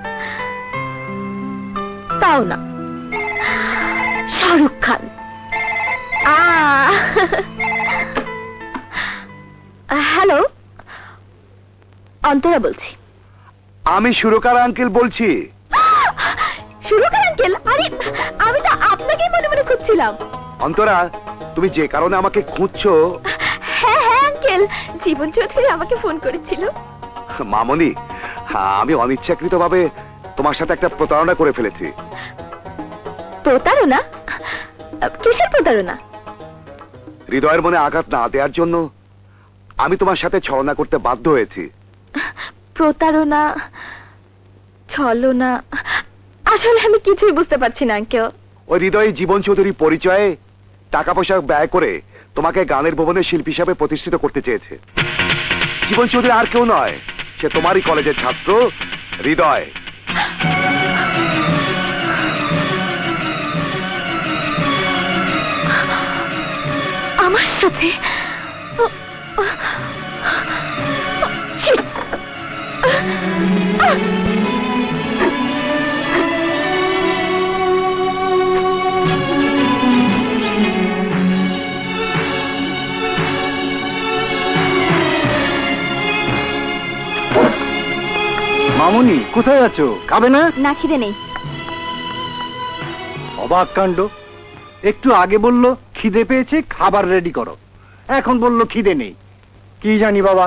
তাও না। শাহরুখ খান? হ্যালো, অন্তরা বলছি। আমি সুরকার আঙ্কেল বলছি। সুরকার আঙ্কেল? আরে আমি তো আপনাকেই মনে মনে খুঁজছিলাম। অন্তরা, তুমি যে কারণে আমাকে খুঁজছো। হ্যাঁ হ্যাঁ আঙ্কেল, জীবন চৌধুরী আমাকে ফোন করেছিল। মামনি, আমি অনিচ্ছাকৃতভাবে তোমার সাথে একটা প্রতারণা করে ফেলেছি। প্রতারণা? কিসের প্রতারণা? হৃদয়ের মনে আঘাত না দেওয়ার জন্য আমি তোমার সাথে ছলনা করতে বাধ্য হয়েছি। প্রতারণা, ছলনা, আসলে আমি কিছুই বুঝতে পারছি না আঙ্কেল। ওই হৃদয় জীবন চৌধুরী পরিচয়ে টাকা পয়সা ব্যয় করে তোমাকে গানের ভবনে শিল্পী হিসাবে প্রতিষ্ঠিত করতে চেয়েছে। জীবন চৌধুরী আর কেউ নয়, সে তোমারই কলেজের ছাত্র হৃদয়। আমার সাথে? মামুনি, কোথায় আছো? খাবে না? না, খিদে নেই। অবাক কাণ্ড, একটু আগে বললো খিদে পেয়েছে, খাবার রেডি করো, এখন বললো খিদে নেই। কি জানি বাবা।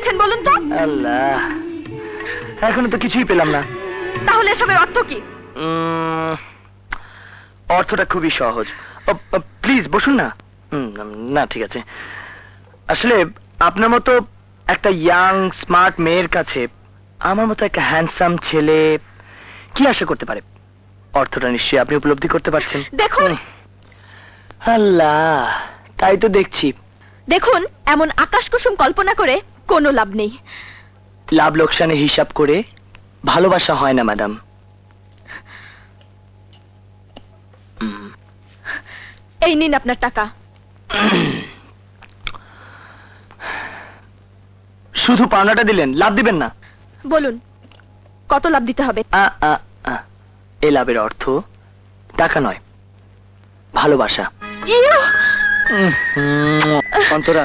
চাচ্ছেন বলুন তো? আল্লাহ, এখনো তো কিছুই পেলাম না। তাহলে এসবের অর্থ কি? অর্থটা খুবই সহজ। প্লিজ বসুন না। না ঠিক আছে, আসলে আপনার মতো একটা ইয়াং স্মার্ট মেয়ের কাছে আমার মতো একটা হ্যান্ডসাম ছেলে কি আশা করতে পারে? অর্থটা নিশ্চয়ই আপনি উপলব্ধি করতে পারছেন। দেখুন আল্লাহ, তাই তো দেখছি। দেখুন, এমন আকাশ কুসুম কল্পনা করে কোনো লাভ নেই। লাভ লোকসানে হিসাব করে ভালোবাসা হয় না ম্যাডাম। এই নিন আপনার টাকা। শুধু পাওনাটা দিলেন, লাভ দিবেন না? বলুন কত লাভ দিতে হবে? এই লাভের অর্থ টাকা নয়, ভালোবাসা। অন্তরা,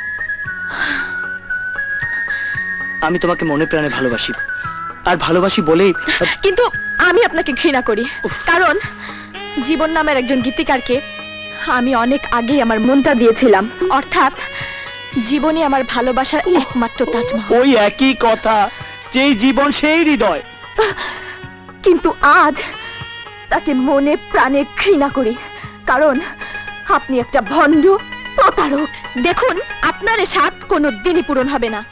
আমি তোমাকে মনে প্রাণে ভালোবাসি, আর ভালোবাসি বলেই। কিন্তু আমি আপনাকে ঘৃণা করি, কারণ জীবন নামের একজন গীতিকারকে আমি অনেক আগেই আমার মনটা দিয়েছিলাম। অর্থাৎ জীবনই আমার ভালোবাসার একমাত্র তাজমহল। ওই একই কথা, যেই জীবন সেই হৃদয়। কিন্তু আজ তাকে মনে প্রাণে ঘৃণা করি, কারণ আপনি একটা ভণ্ড প্রতারক। দেখুন, আপনার এ স্বাদ কোনো দিনই পূরণ হবে না।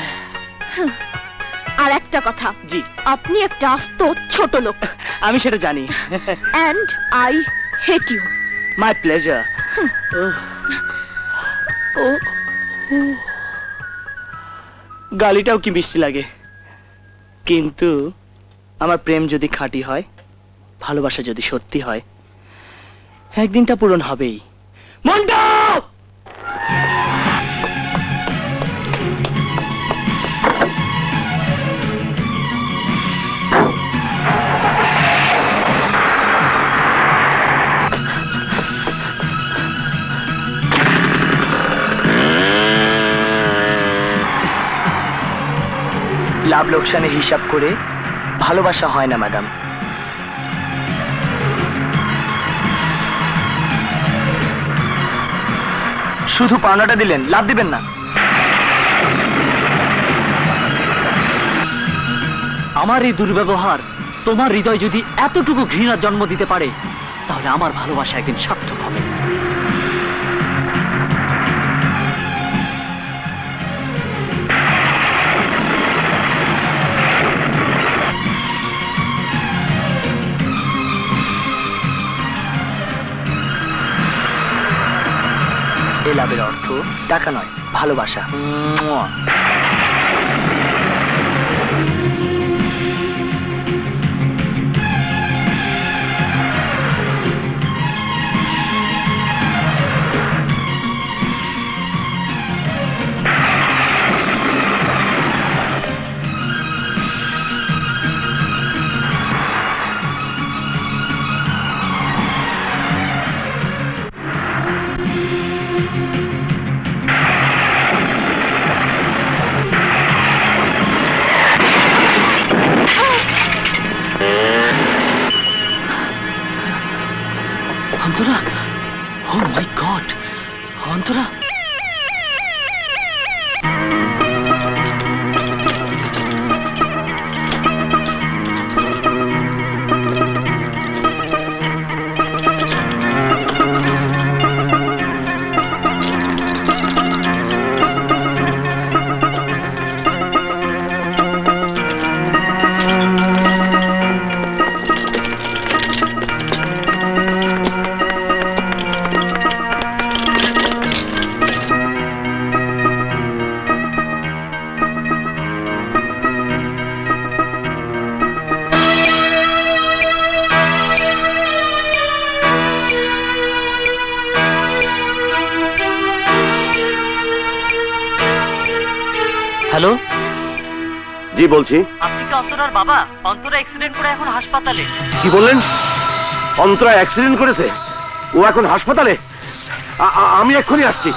আর একটা কথা, জি, আপনি একটা আস্ত ছোট লোক। আমি সেটা জানি। And I hate you. My pleasure. গালিটাও কি মিষ্টি লাগে, কিন্তু আমার প্রেম যদি খাঁটি হয়, ভালোবাসা যদি সত্যি হয়, একদিন তা পূরণ হবেই। মন্টু! লাভ লোকসানে হিসাব করে ভালোবাসা হয় না ম্যাডাম। শুধু পাওনাটা দিলেন, লাভ দিবেন না? আমার এই দুর্ব্যবহার তোমার হৃদয় যদি এতটুকু ঘৃণার জন্ম দিতে পারে, তাহলে আমার ভালোবাসা একদিন সার্থক হবে। এই লাভের অর্থ টাকা নয়, ভালোবাসা। Antara, oh my God, Antara. Hello, জি বলছি। আপনি কি অন্তরার বাবা? অন্তরা অ্যাক্সিডেন্ট করে এখন হাসপাতালে। কি বললেন? অন্তরা অ্যাক্সিডেন্ট করেছে? ও এখন হাসপাতালে? আমি এক্ষুনি আসছি।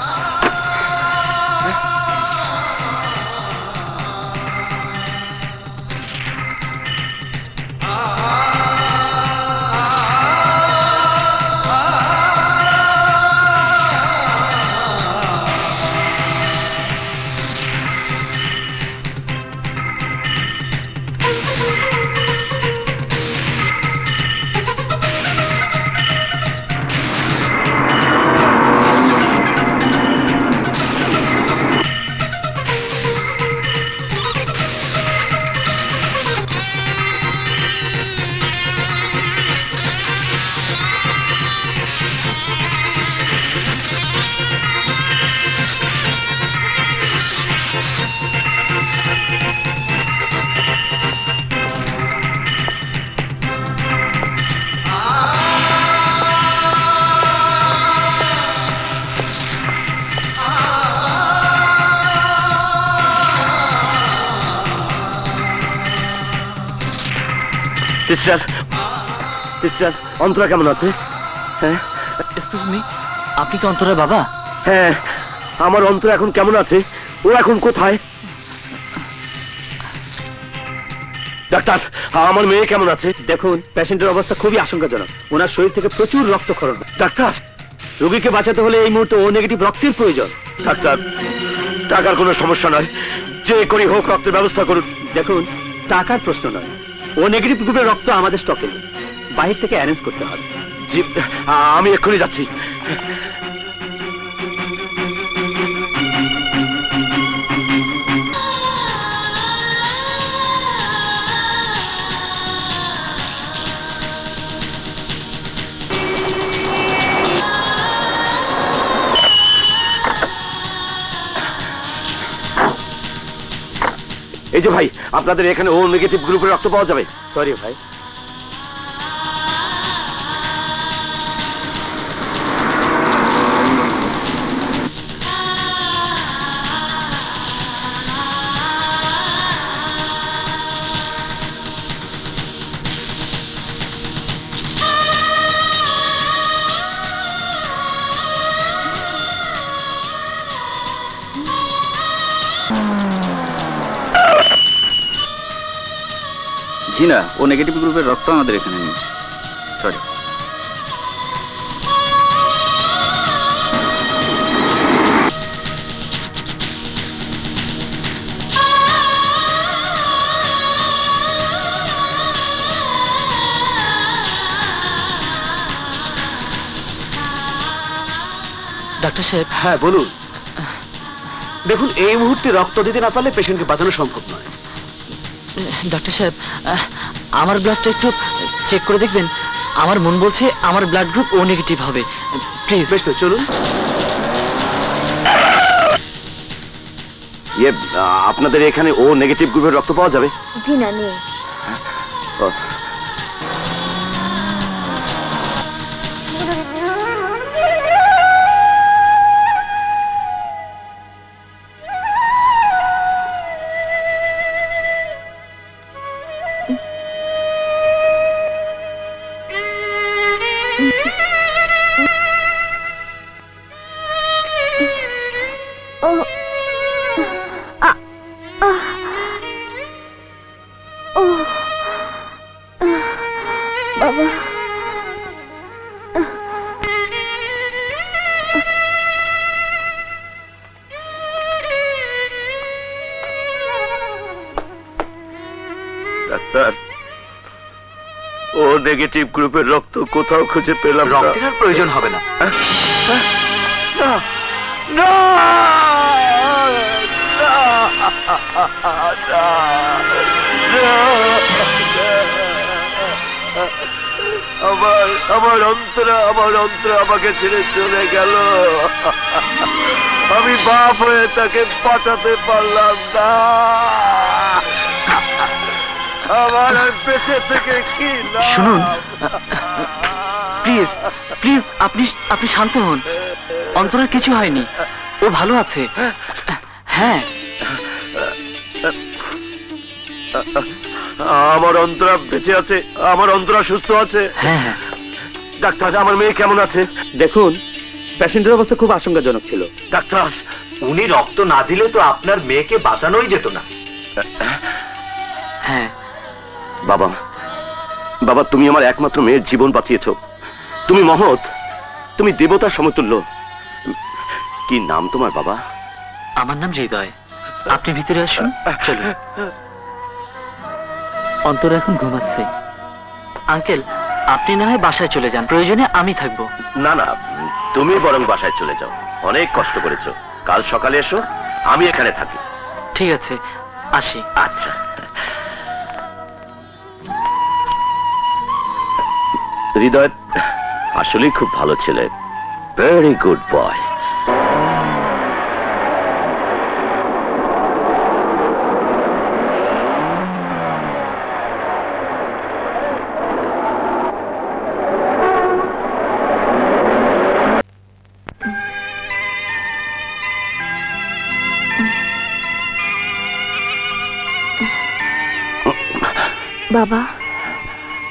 সিস্টার সিস্টার অন্তরা কেমন আছে? হ্যাঁ এক্সকিউজ মি, আপনি কি অন্তরার বাবা? হ্যাঁ, আমার অন্তরা এখন কেমন আছে? ও এখন কোথায়? ডাক্তার, আমার মেয়ে কেমন আছে? দেখুন, পেশেন্টের অবস্থা খুবই আশঙ্কাজনক। ওনার শরীর থেকে প্রচুর রক্তক্ষরণ। ডাক্তার, রোগীকে বাঁচাতে হলে এই মুহূর্তে ও নেগেটিভ রক্তের প্রয়োজন। ডাক্তার, টাকার কোনো সমস্যা নয়, যে করি হোক রক্তের ব্যবস্থা করুন। দেখুন, টাকার প্রশ্ন নয়, ও নেগেটিভ গ্রুপের রক্ত আমাদের স্টকে নেই, বাহির থেকে অ্যারেঞ্জ করতে হবে। জি, আমি এক্ষুনি যাচ্ছি। এই যে ভাই, আপনাদের এখানে ও নেগেটিভ গ্রুপের রক্ত পাওয়া যাবে? সরি ভাই। জি না, ও নেগেটিভ গ্রুপের রক্ত আমাদের এখানে নেই, সরি। ডাক্তার সাহেব। হ্যাঁ বলুন। দেখুন, এই মুহূর্তে রক্ত দিতে না পারলে পেশেন্টকে বাঁচানো সম্ভব নয়। ডাক্তার সাহেব, আমার ব্লাডটা একটু চেক করে দেখবেন। আমার মন বলছে আমার ব্লাড গ্রুপ ও নেগেটিভ হবে, প্লিজ। বেশ তো, চলুন। আপনাদের এখানে ও নেগেটিভ গ্রুপের রক্ত পাওয়া যাবে? জি না, নেই। বাবা, ডাক্তার, ও নেগেটিভ গ্রুপের রক্ত কোথাও খুঁজে পেলাম না। রক্তের আর প্রয়োজন হবে না। আমার অন্তরা আমাকে ছেড়ে চলে গেল। আমি বাপ হয়ে তাকে বাঁচাতে পারলাম না। আমার পেছনে থেকে কি না। শুনুন, প্লিজ প্লিজ, আপনি শান্ত হন। অন্তরার কিছু হয়নি, ও ভালো আছে। হ্যাঁ, আমার অন্তরা বেঁচে আছে, আমার অন্তরা সুস্থ আছে। হ্যাঁ হ্যাঁ। ডাক্তার, আমার মেয়ে কেমন আছে? দেখুন, পেশেন্টের অবস্থা খুব আশঙ্কাজনক ছিল। ডাক্তার, উনি রক্ত না দিলে তো আপনার মেয়েকে বাঁচানোই যেত না। হ্যাঁ। বাবা, বাবা, তুমি আমার একমাত্র মেয়ের জীবন বাঁচিয়েছ। তুমি মহৎ, তুমি দেবতার সমতুল্য। কি নাম তোমার বাবা? আমার নাম হৃদয়। আপনি ভিতরে আসুন, চলুন। অন্তর এখন ঘুমাচ্ছে। আঙ্কেল, আপনি না হয় বাসায় চলে যান, প্রয়োজনে আমি থাকবো। না না, তুমি বরং বাসায় চলে যাও, অনেক কষ্ট করেছো। কাল সকালে এসো, আমি এখানে থাকি। ঠিক আছে, আসি। আচ্ছা। হৃদয় আসলেই খুব ভালো ছেলে, ভেরি গুড বয়। বাবা,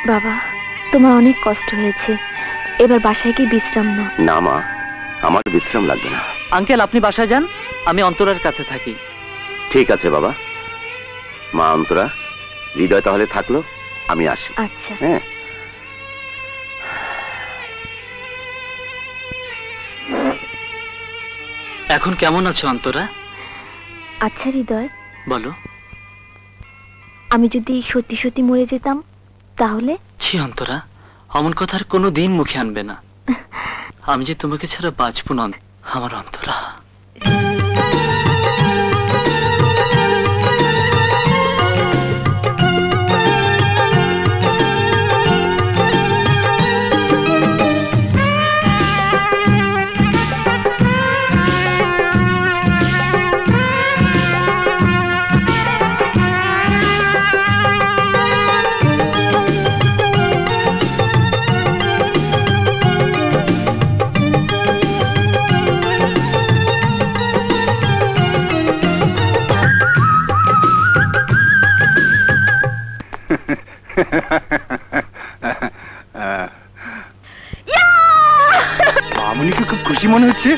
বাবা, তোমার অনেক কষ্ট হয়েছে, এবার বাসায় গিয়ে বিশ্রাম নাও। না মা, আমার বিশ্রাম লাগবে না। আঙ্কেল, আপনি বাসায় যান, আমি অন্তরার কাছে থাকি। ঠিক আছে বাবা। মা অন্তরা, হৃদয় তাহলে থাকলো, আমি আসি। আচ্ছা। হ্যাঁ। এখন কেমন আছো অন্তরা? আচ্ছা হৃদয়, বলো। আমি যদি সত্যি সত্যি মরে যেতাম তাহলে? ছি অন্তরা, অমন কথার কোনো দিন মুখে আনবে না। আমি যে তোমাকে ছাড়া বাঁচবো না আমার অন্তরা। মামুনিকে খুব খুশি মনে হচ্ছে।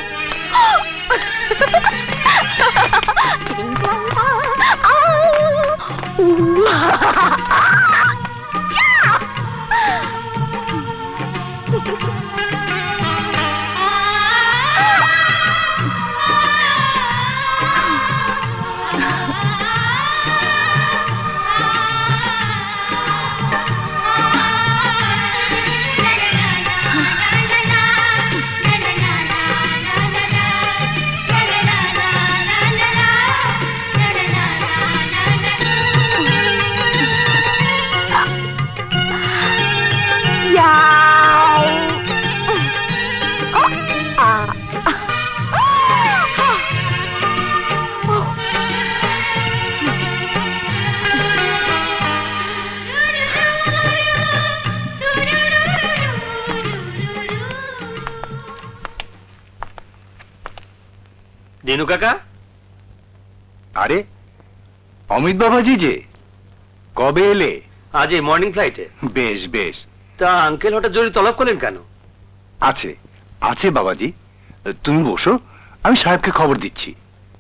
দিনু কাকা। আরে অমিত বাবাজি যে, কবে এলে? আজ এই মর্নিং ফ্লাইটে। বেশ বেশ। তা আঙ্কেল হঠাৎ জরুরি তলব করলেন কেন? আছে আছে বাবাজি, তুমি বসো, আমি সাহেবকে খবর দিচ্ছি।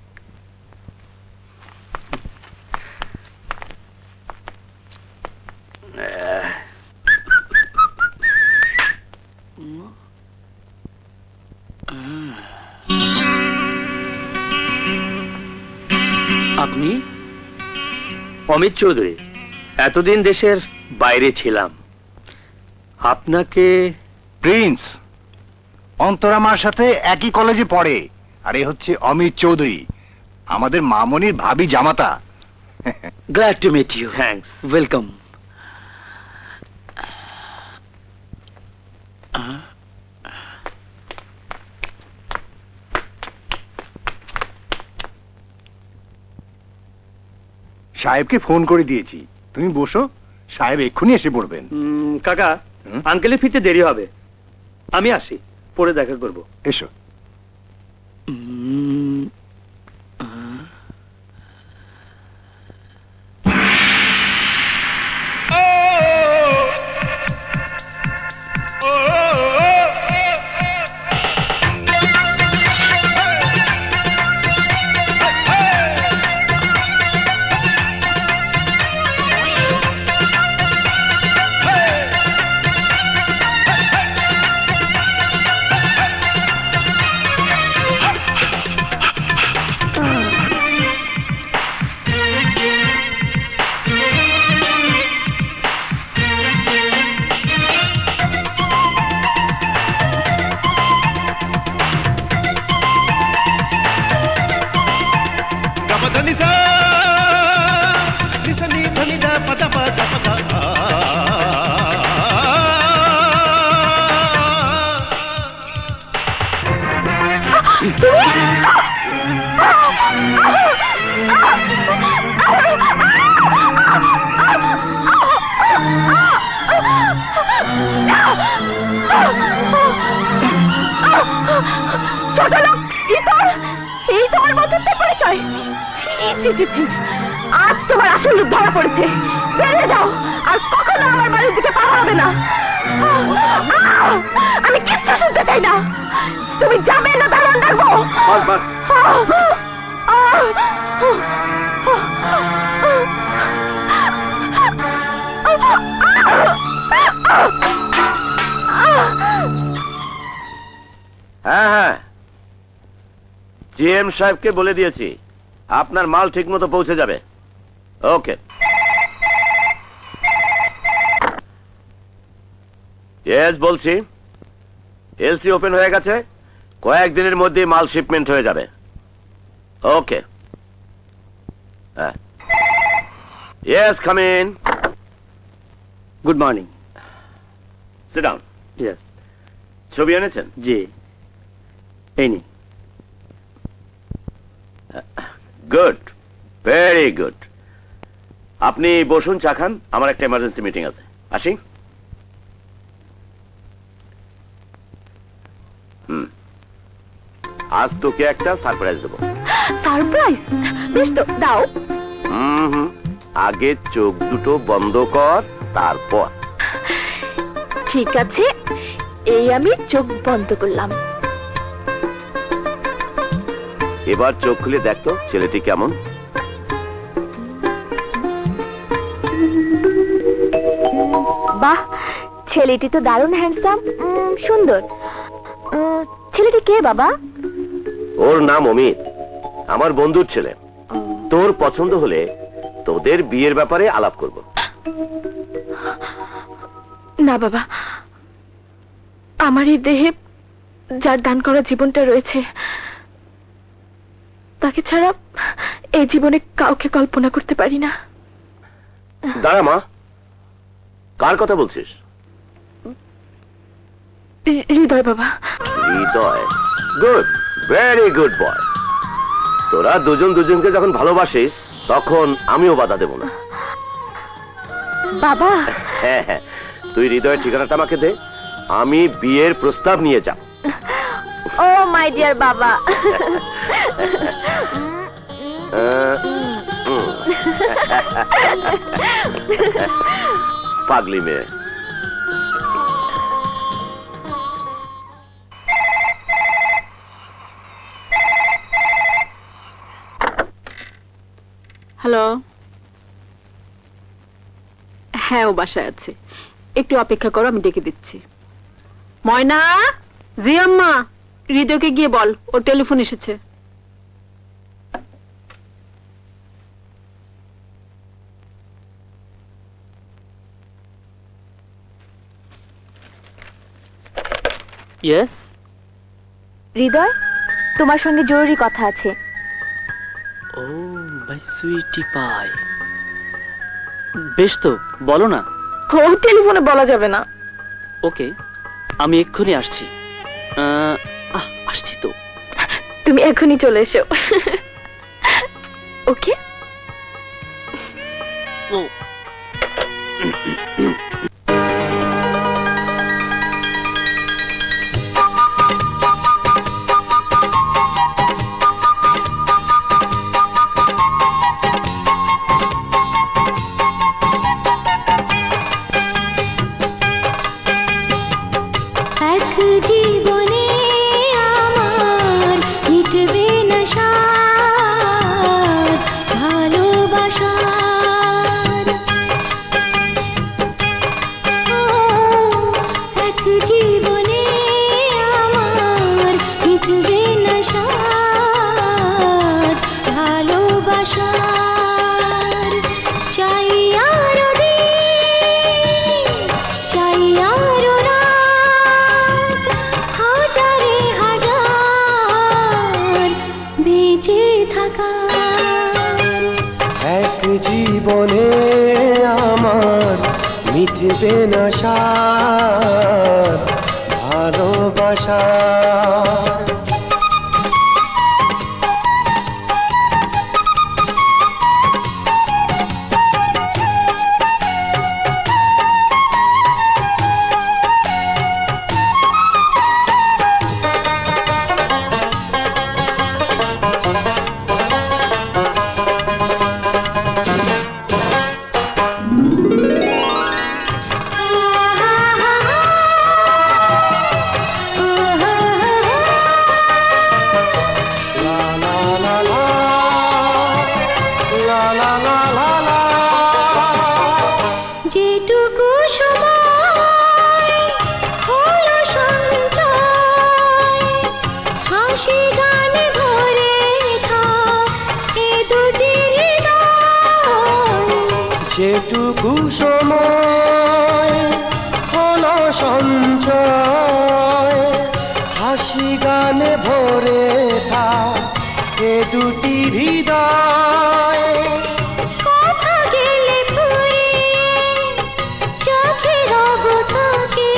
আপনি? অমিত চৌধুরী। এতদিন দেশের বাইরে ছিলাম, আপনাকে। প্রিন্স, অন্তরা মার সাথে একই কলেজে পড়ে, আর এ হচ্ছে অমিত চৌধুরী, আমাদের মামনির ভাবি জামাতা। Glad to meet you. Thanks, welcome. সাহেবকে ফোন করে দিয়েছি, তুমি বসো, সাহেব এক্ষুনি এসে পড়বেন। কাকা, আঙ্কেলের ফিরতে দেরি হবে, আমি আসি, পরে দেখা করব। এসো। আজ তোমার আসল রূপ ধরা পড়েছে, বেরিয়ে যাও আর কখনো কখনো আমার বাড়ির দিকে পা হবে না। আমি কিচ্ছু শুনতে চাই না। তুমি যাবে না দারোয়ান ডাকবো? হ্যাঁ হ্যাঁ, জিএম সাহেবকে বলে দিয়েছি আপনার মাল ঠিক মতো পৌঁছে যাবে। ওকে। ইয়েস বলছি, এলসি ওপেন হয়ে গেছে, কয়েকদিনের মধ্যে মাল শিপমেন্ট হয়ে যাবে। ওকে। হ্যাঁ, yes come in. Good morning. Sit down. Yes. ছবি এনেছেন? জি, এই নি। Good, very good. আপনি বসুন, চা খান, আমার একটা এমার্জেন্সি মিটিং আছে, আসি। আজ তোকে একটা সারপ্রাইজ দেবো। সারপ্রাইজ? বেশ তো, দাও। আগে চোখ দুটো বন্ধ কর, তারপর। ঠিক আছে, এই আমি চোখ বন্ধ করলাম। এবার চোখ খুলে দেখতো ছেলেটি কেমন। বাহ, ছেলেটি তো দারুণ হ্যান্ডসাম, সুন্দর। ছেলেটি কে বাবা? ওর নাম অমিত, আমার বন্ধুর ছেলে। তোর পছন্দ হলে তোদের বিয়ের ব্যাপারে আলাপ করব। না বাবা, আমার এই দেহে যার দান করা জীবনটা রয়েছে, তাকে ছাড়া এই জীবনে কাউকে কল্পনা করতে পারি না। দাঁড়া মা, কার কথা বলছিস? হৃদয় বাবা। Hridoy? Good, very good boy. তোরা দুজন দুজনকে যখন ভালোবাসিস তখন আমিও বাধা দেব না। বাবা। হ্যাঁ হ্যাঁ, তুই হৃদয়ের ঠিকানাটা আমাকে দে, আমি বিয়ের প্রস্তাব নিয়ে যাব। ও মাই ডিয়ার বাবা। পাগলি মেয়ে। হ্যালো। হ্যাঁ, ও বাসায় আছে, একটু অপেক্ষা করো, আমি ডেকে দিচ্ছি। ময়না। জি আম্মা। হৃদয়কে গিয়ে বল ওর টেলিফোন এসেছে। ইয়েস। হৃদয়, তোমার সঙ্গে জরুরি কথা আছে। ও মাই সুইটি পাই। বেশ তো, বলো না। ও টেলিফোনে বলা যাবে না। ওকে, আমি এক্ষুনি আসছি। আসছি তো। তুমি এখনই চলে এসো। ওকে। ও জীবনে আমার মিটবে না সাধ ভালোবাসার। এক জীবনে আমার মিটবে না সাধ ভালোবাসার। চাই আরো দিন, চাই আরো রাত, হাজারে হাজার বেঁচে থাকা। এক জীবনে আমার মিটবে না সাধ ভালোবাসা। যেটুকু সময় হলো সঞ্চয় হাসি গানে ভরে থাক এ দুটি হৃদয় কথা গেলে ফুরে চোখের অবতাকে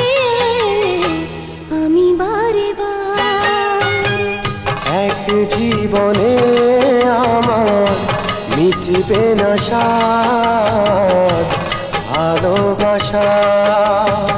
আমি বারে বার এক জীবনে আমার মিটবে না সাধ ভালোবাসার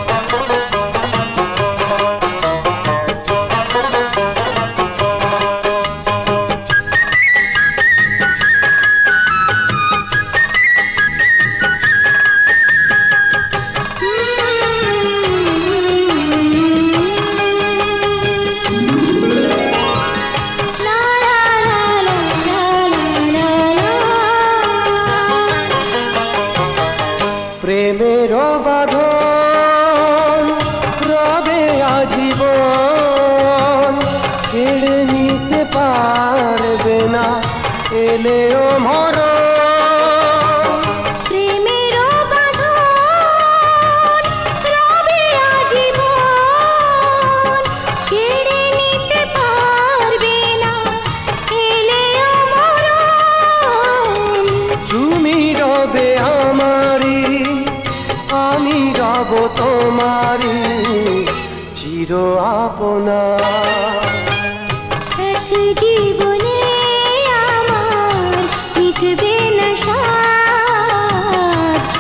প্রেমের বাঁধন রবে আজীবন কেড়ে নিতে পারবে না এলেও মরণ প্রেমের বাঁধন রবে আজীবন কেড়ে নিতে পারবে না এলেও মরণ তুমি রবে আমারি আমি রব তোমারি চির আপনা এক জীবনে আমার মিটবে না সাধ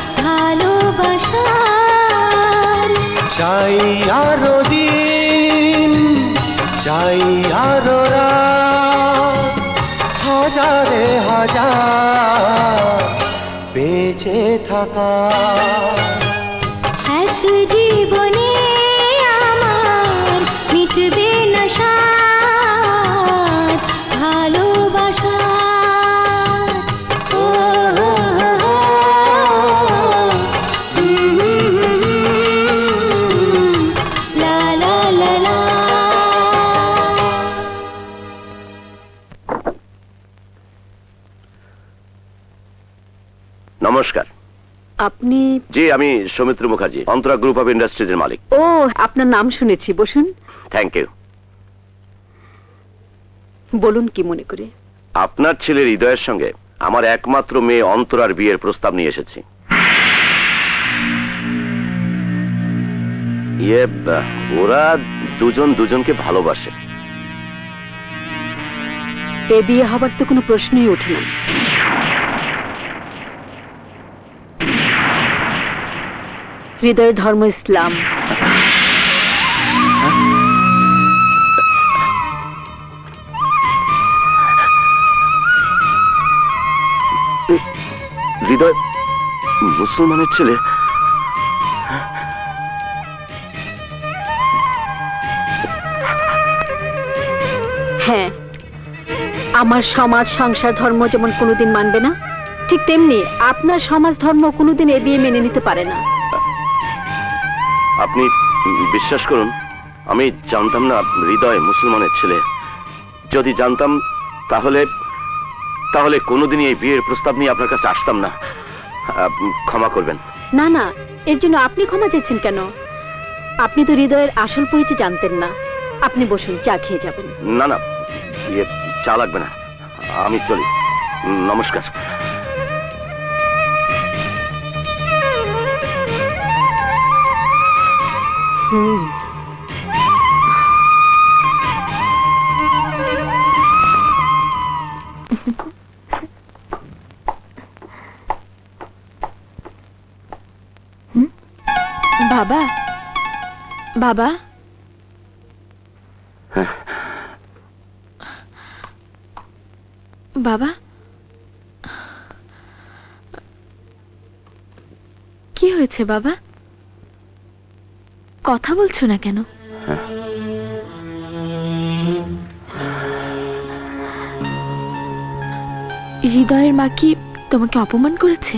ভালোবাসার চাই আরো দিন চাই আরো রাত হাজারে হাজার বেঁচে থাকা এক জীবনে আমার মিটবে না সাধ ভালোবাসার ও লা লা লা লা নমস্কার। আপনি? জি, আমি সৌমিত্র মুখার্জি, অন্তরা গ্রুপ অফ ইন্ডাস্ট্রিজের মালিক। ও, আপনার নাম শুনেছি, বসুন। Thank you. বলুন কি মনে করে? আপনার ছেলে হৃদয়ের সঙ্গে আমার একমাত্র মেয়ে অন্তরার বিয়ের প্রস্তাব নিয়ে এসেছি। ওরা দুজন দুজনকে ভালোবাসে। এ বিয়ে হবার তো কোনো প্রশ্নই ওঠে না। হৃদয়ের ধর্ম ইসলাম। হৃদয় মুসলমানের ছেলে? হ্যাঁ, আমার সমাজ সংসার ধর্ম যেমন কোনোদিন মানবে না, ঠিক তেমনি আপনার সমাজ ধর্ম কোনোদিন এ বিয়ে মেনে নিতে পারে না। আপনি বিশ্বাস করুন, আমি জানতাম না হৃদয় মুসলমানের ছেলে। যদি জানতাম তাহলে তাহলে কোনোদিনই এই বিয়ের প্রস্তাব নিয়ে আপনার কাছে আসতাম না। ক্ষমা করবেন। না না, এর জন্য আপনি ক্ষমা চাইছেন কেন? আপনি তো হৃদয়ের আসল পরিচয় জানতেন না। আপনি বসুন, চা খেয়ে যাবেন। না না, চা লাগবে না, আমি চলি। নমস্কার। বাবা, বাবা, বাবা, কি হয়েছে বাবা? কথা বলছো না কেন? হৃদয়ের মা কি তোমাকে অপমান করেছে?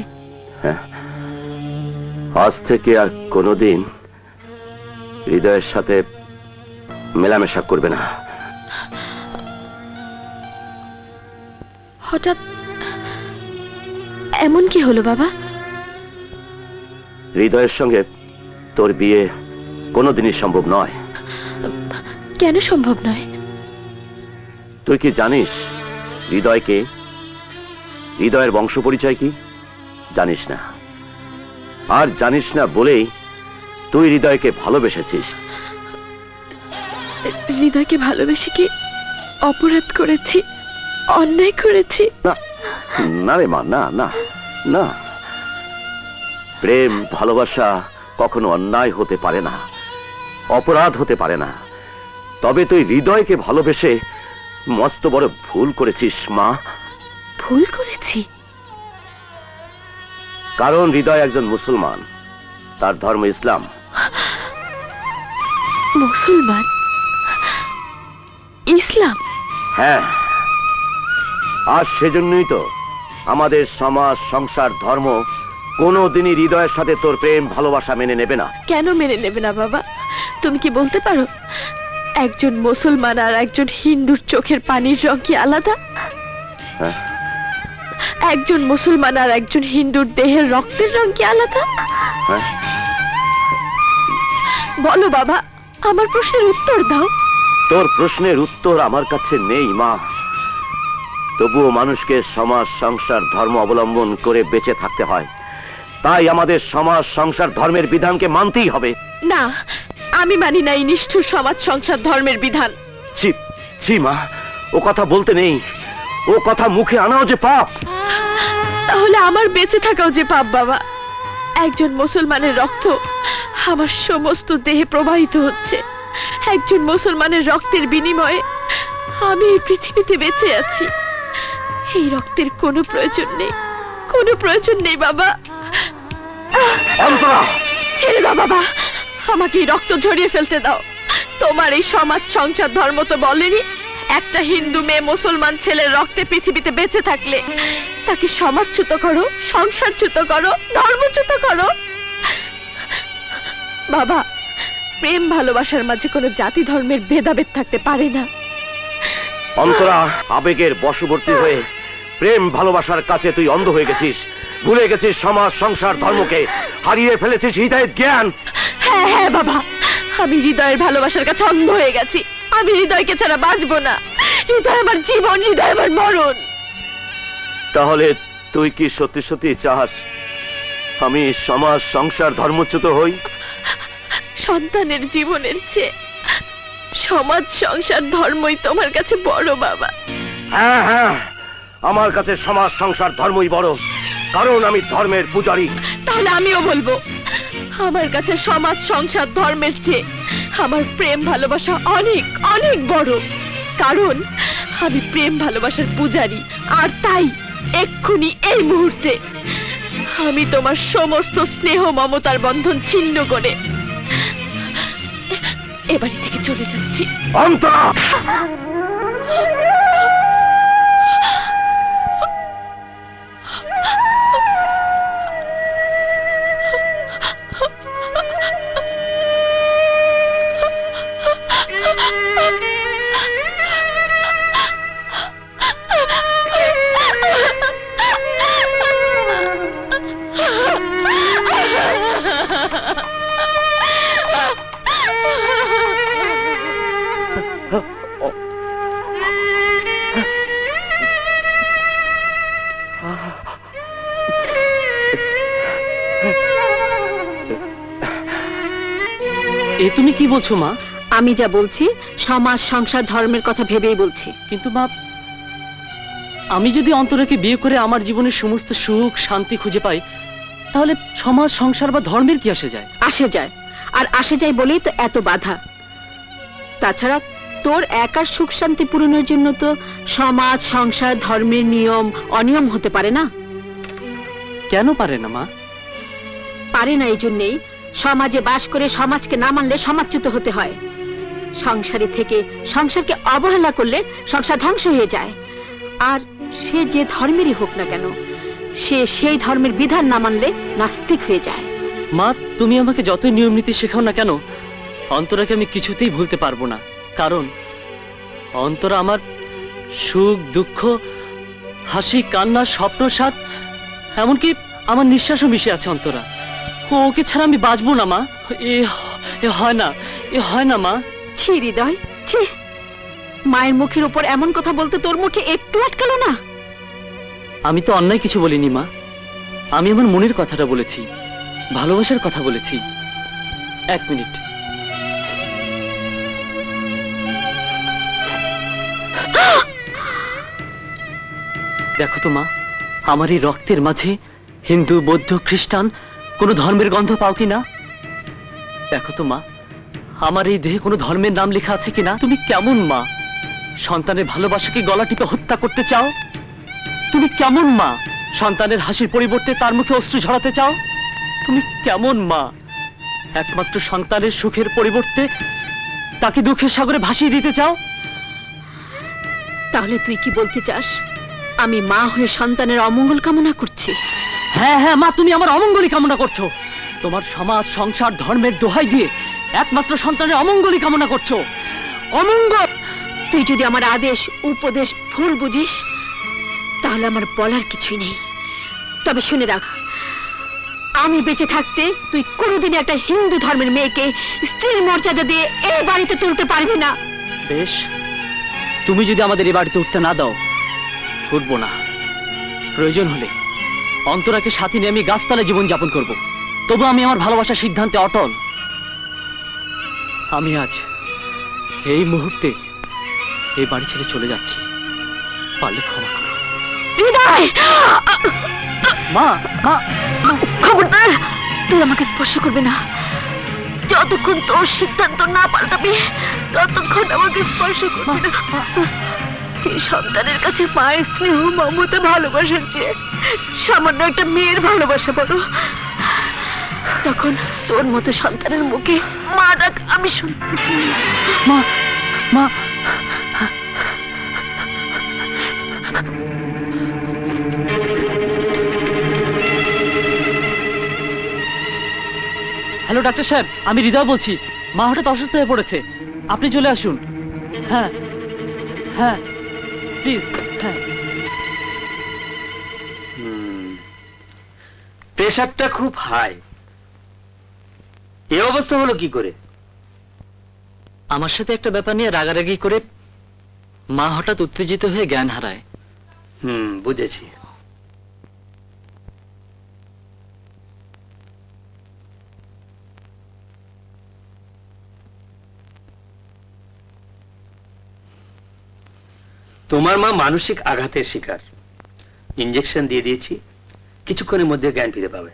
আজ থেকে আর কোনোদিন হৃদয়ের সাথে মেলামেশা করবে না। হঠাৎ এমন কি হলো বাবা? হৃদয়ের সঙ্গে তোর বিয়ে কোনোদিনই সম্ভব নয়। কেন সম্ভব নয়? তুই কি জানিস হৃদয়কে? হৃদয়ের বংশ পরিচয় কি জানিস না, আর জানিস না বলেই তুই হৃদয়কে ভালোবেসেছিস। হৃদয়কে ভালোবেসে কি অপরাধ করেছি, অন্যায় করেছি? না রে মা, না না না, প্রেম ভালোবাসা কখনো অন্যায় হতে পারে না, অপরাধ হতে পারে না। তবে তুই হৃদয়কে ভালোবেসে মস্ত বড় ভুল করেছিস মা। ভুল করেছি? কারণ হৃদয় একজন মুসলমান, তার ধর্ম ইসলাম। মুসলমান? ইসলাম? হ্যাঁ, আর সেজন্যই তো আমাদের সমাজ, সংসার, ধর্ম কোনোদিনই হৃদয়ের সাথে তোর প্রেম ভালোবাসা মেনে নেবে না। কেন মেনে নেবে না বাবা? তুমি কি বলতে পারো একজন মুসলমান আর একজন হিন্দুর চোখের পানির রং কি আলাদা? হ্যাঁ। একজন মুসলমান আর একজন হিন্দুর দেহের রক্তের রং কি আলাদা? হ্যাঁ। বলো বাবা, আমার প্রশ্নের উত্তর দাও। তোর প্রশ্নের উত্তর আমার কাছে নেই মা, তবুও মানুষকে সমাজ, সংসার, ধর্ম অবলম্বন করে বেঁচে থাকতে হয়। তাই আমাদের সমাজ, সংসার, ধর্মের বিধানকে মানতেই হবে। না, আমি মানি না এই নিষ্ঠুর সমাজ, সংসার, ধর্মের বিধান। ছি ছি মা, ও কথা বলতে নেই, ও কথা মুখে আনাও যে পাপ। তাহলে আমার বেঁচে থাকাও যে পাপ বাবা। একজন মুসলমানের রক্ত আমার সমস্ত দেহে প্রবাহিত হচ্ছে। একজন মুসলমানের রক্তের বিনিময়ে আমি এই পৃথিবীতে বেঁচে আছি। এই রক্তের কোনো প্রয়োজন নেই, কোনো প্রয়োজন নেই বাবা। ছেড়ে দাও বাবা, আমাকে এই রক্ত ঝরিয়ে ফেলতে দাও। তোমার এই সমাজ, সংসার, ধর্ম তো বলেনি একটা হিন্দু মেয়ে মুসলমান ছেলের রক্তে পৃথিবীতে বেঁচে থাকলে তাকে সমাজচ্যুত করো, সংসারচ্যুত করো, ধর্মচ্যুত করো। বাবা, প্রেম ভালোবাসার মাঝে কোনো জাতি ধর্মের ভেদাভেদ থাকতে পারে না। অন্তরা, আবেগের বশবর্তী হয়ে প্রেম ভালোবাসার কাছে তুই অন্ধ হয়ে গেছিস, ভুলে গেছিস সমাজ, সংসার, ধর্মকে, হারিয়ে ফেলেছিস হৃদয়ের জ্ঞান। হ্যাঁ হ্যাঁ বাবা, আমি হৃদয়ের ভালোবাসার কাছে অন্ধ হয়ে গেছি। আমি হৃদয়কে ছাড়া বাঁচবো না। হৃদয় আমার জীবন, হৃদয় আমার মরণ। তাহলে তুই কি সত্যি সত্যি চাস আমি সমাজ, সংসার, ধর্মচ্যুত হই? সন্তানের জীবনের চেয়ে সমাজ, সংসার, ধর্মই তোমার কাছে বড় বাবা। হ্যাঁ হ্যাঁ, আমার কাছে সমাজ, সংসার, ধর্মই বড়, কারণ আমি ধর্মের পূজারী। তাহলে আমিও বলবো আমার কাছে সমাজ, সংসার, ধর্মের চেয়ে আমার প্রেম ভালোবাসা অনেক অনেক বড়, কারণ আমি প্রেম ভালোবাসার পূজারী। আর তাই এক্ষুনি এই মুহূর্তে আমি তোমার সমস্ত স্নেহ মমতার বন্ধন ছিন্ন করে এ বাড়ি থেকে চলে যাচ্ছি। অন্তরা! এ তুমি কি বলছো মা? আমি যা বলছি সমাজ, সংসার, ধর্মের কথা ভেবেই বলছি। কিন্তু মা, আমি যদি অন্তরাকে বিয়ে করে আমার জীবনের সমস্ত সুখ শান্তি খুঁজে পাই, তাহলে সমাজ, সংসার বা ধর্মের কি আসে যায়? আসে যায়, আর আসে যায় বলেই তো এত বাধা। তাছাড়া তোর একার সুখ শান্তি পূরণের জন্য তো সমাজ, সংসার, ধর্মের নিয়ম অনিয়ম হতে পারে না। কেন পারে না মা? পারে না এই জন্যেই সমাজে বাস করে সমাজকে না মানলে সমাজচ্যুত হতে হয়। সংসারে থেকে সংসারকে অবহেলা করলে সংসার ধ্বংস হয়ে যায়। আর সে যে ধর্মেরই হোক না কেন, সে সেই ধর্মের বিধান না মানলে নাস্তিক হয়ে যায়। মা, তুমি আমাকে যতই নিয়ম নীতি শেখাও না কেন, অন্তরাকে আমি কিছুতেই ভুলতে পারবো না। কারণ অন্তরা আমার সুখ, দুঃখ, হাসি, কান্না, স্বপ্ন, স্বাদ, এমনকি আমার নিঃশ্বাসও মিশে আছে অন্তরা। ওকে ছাড়া আমি বাঁচবো না মা। এ হয় না, এ হয় না মা। ছি হৃদয়, ছি। মায়ের মুখের উপর এমন কথা বলতে তোর মুখে একটু আটকালো না? আমি তো অন্যায় কিছু বলিনি মা, আমি আমার মনের কথাটা বলেছি, ভালোবাসার কথা বলেছি। এক মিনিট। দেখো তো মা, আমার এই রক্তের মাঝে হিন্দু, বৌদ্ধ, খ্রিস্টান কোনো ধর্মের গন্ধ পাও কিনা? দেখো তো মা, আমার এই দেহে কোনো ধর্মের নাম লেখা আছে কিনা? তুমি কেমন মা? সন্তানের ভালোবাসাকে গলা টিপে হত্যা করতে চাও? তুমি কেমন মা? সন্তানের হাসির পরিবর্তে তার মুখে অশ্রু ঝরাতে চাও? তুমি কেমন মা? একমাত্র সন্তানের সুখের পরিবর্তে তাকে দুঃখের সাগরে ভাসিয়ে দিতে চাও? তাহলে তুই কি বলতে চাস আমি মা হয়ে সন্তানের অমঙ্গল কামনা করছি? হ্যাঁ হ্যাঁ মা, তুমি আমার অমঙ্গলই কামনা করছো। তোমার সমাজ, সংসার, ধর্মের দোহাই দিয়ে একমাত্র সন্তানের অমঙ্গলই কামনা করছো। অমঙ্গল! তুই যদি আমার আদেশ উপদেশ ভুল বুঝিস তাহলে আমার বলার কিছুই নেই। তবে শুনে রাখ, আমি বেঁচে থাকতে তুই কোনোদিন একটা হিন্দু ধর্মের মেয়েকে স্ত্রীর মর্যাদা দিয়ে এই বাড়িতে তুলতে পারবি না। বেশ, তুমি যদি আমাদের এই বাড়িতে উঠতে না দাও, উঠবো না। প্রয়োজন হলে অন্তরাকে সাথে নিয়ে আমি গাছতলায় জীবন যাপন করব। তবু আমি আমার ভালোবাসার সিদ্ধান্তে অটল। আমি আজ এই মুহূর্তে এই বাড়ি ছেড়ে চলে যাচ্ছি, পারলে ক্ষমা করো। হৃদয়! মা, মা, খবরদার, তুই আমাকে স্পর্শ করবে না। যতক্ষণ তোর সিদ্ধান্ত না পাল্টাবি ততক্ষণ আমাকে স্পর্শ করবে না। যে সন্তানের কাছে মায়ের স্নেহ, মমতা, ভালোবাসার চেয়ে সামান্য একটা মেয়ের ভালোবাসা বড়, তখন তোর মতো সন্তানের মুখে মা ডাক আমি শুনতে চাই। মা, মা। হ্যালো ডাক্তার সাহেব, আমি হৃদয় বলছি। মা হঠাৎ অসুস্থ হয়ে পড়েছে, আপনি চলে আসুন। হ্যাঁ হ্যাঁ প্লিজ। হ্যাঁ, প্রেশারটা খুব হাই। এই অবস্থা হলো কি করে? আমার সাথে একটা ব্যাপার নিয়ে রাগারাগি করে মা হঠাৎ উত্তেজিত হয়ে জ্ঞান হারায়। বুঝেছি। তোমার মা মানসিক আঘাতের শিকার। ইনজেকশন দিয়ে দিয়েছি, কিছুক্ষণের মধ্যে জ্ঞান ফিরে পাবে।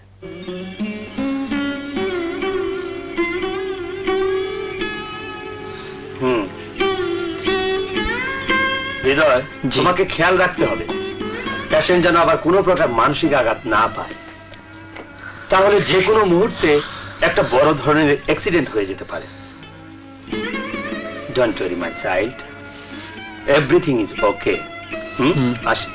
হৃদয়, তোমাকে খেয়াল রাখতে হবে পেশেন্ট যেন আবার কোনো প্রকার মানসিক আঘাত না পায়। তাহলে যে কোনো মুহূর্তে একটা বড় ধরনের অ্যাক্সিডেন্ট হয়ে যেতে পারে। Don't worry my child, everything is okay. আসি।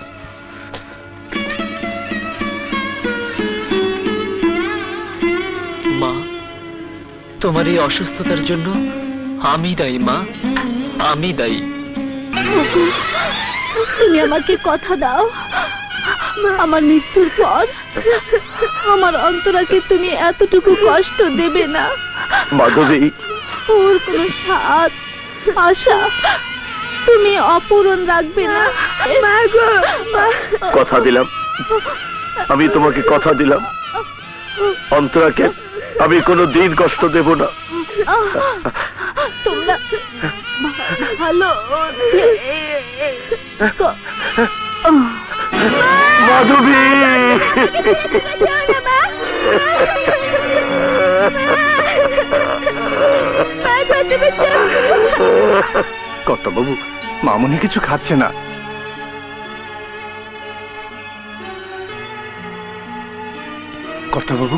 মা, তোমার এই অসুস্থতার জন্য আমি দায়ী মা, আমি দায়ী। তুমি আমাকে কথা দাও, আমার মৃত্যুর পর আমার অন্তরাকে তুমি এতটুকু কষ্ট দেবে না। মাধবী, ওর কোনো স্বাদ, আশা তুমি অপূরণ রাখবে না। কথা দিলাম, আমি তোমাকে কথা দিলাম, অন্তরাকে আমি কোনো দিন কষ্ট দেব না। তোমরা ভালো মাধবী, কর্তাবাবু, মামুনি কিছু খাচ্ছে না। কর্তাবাবু,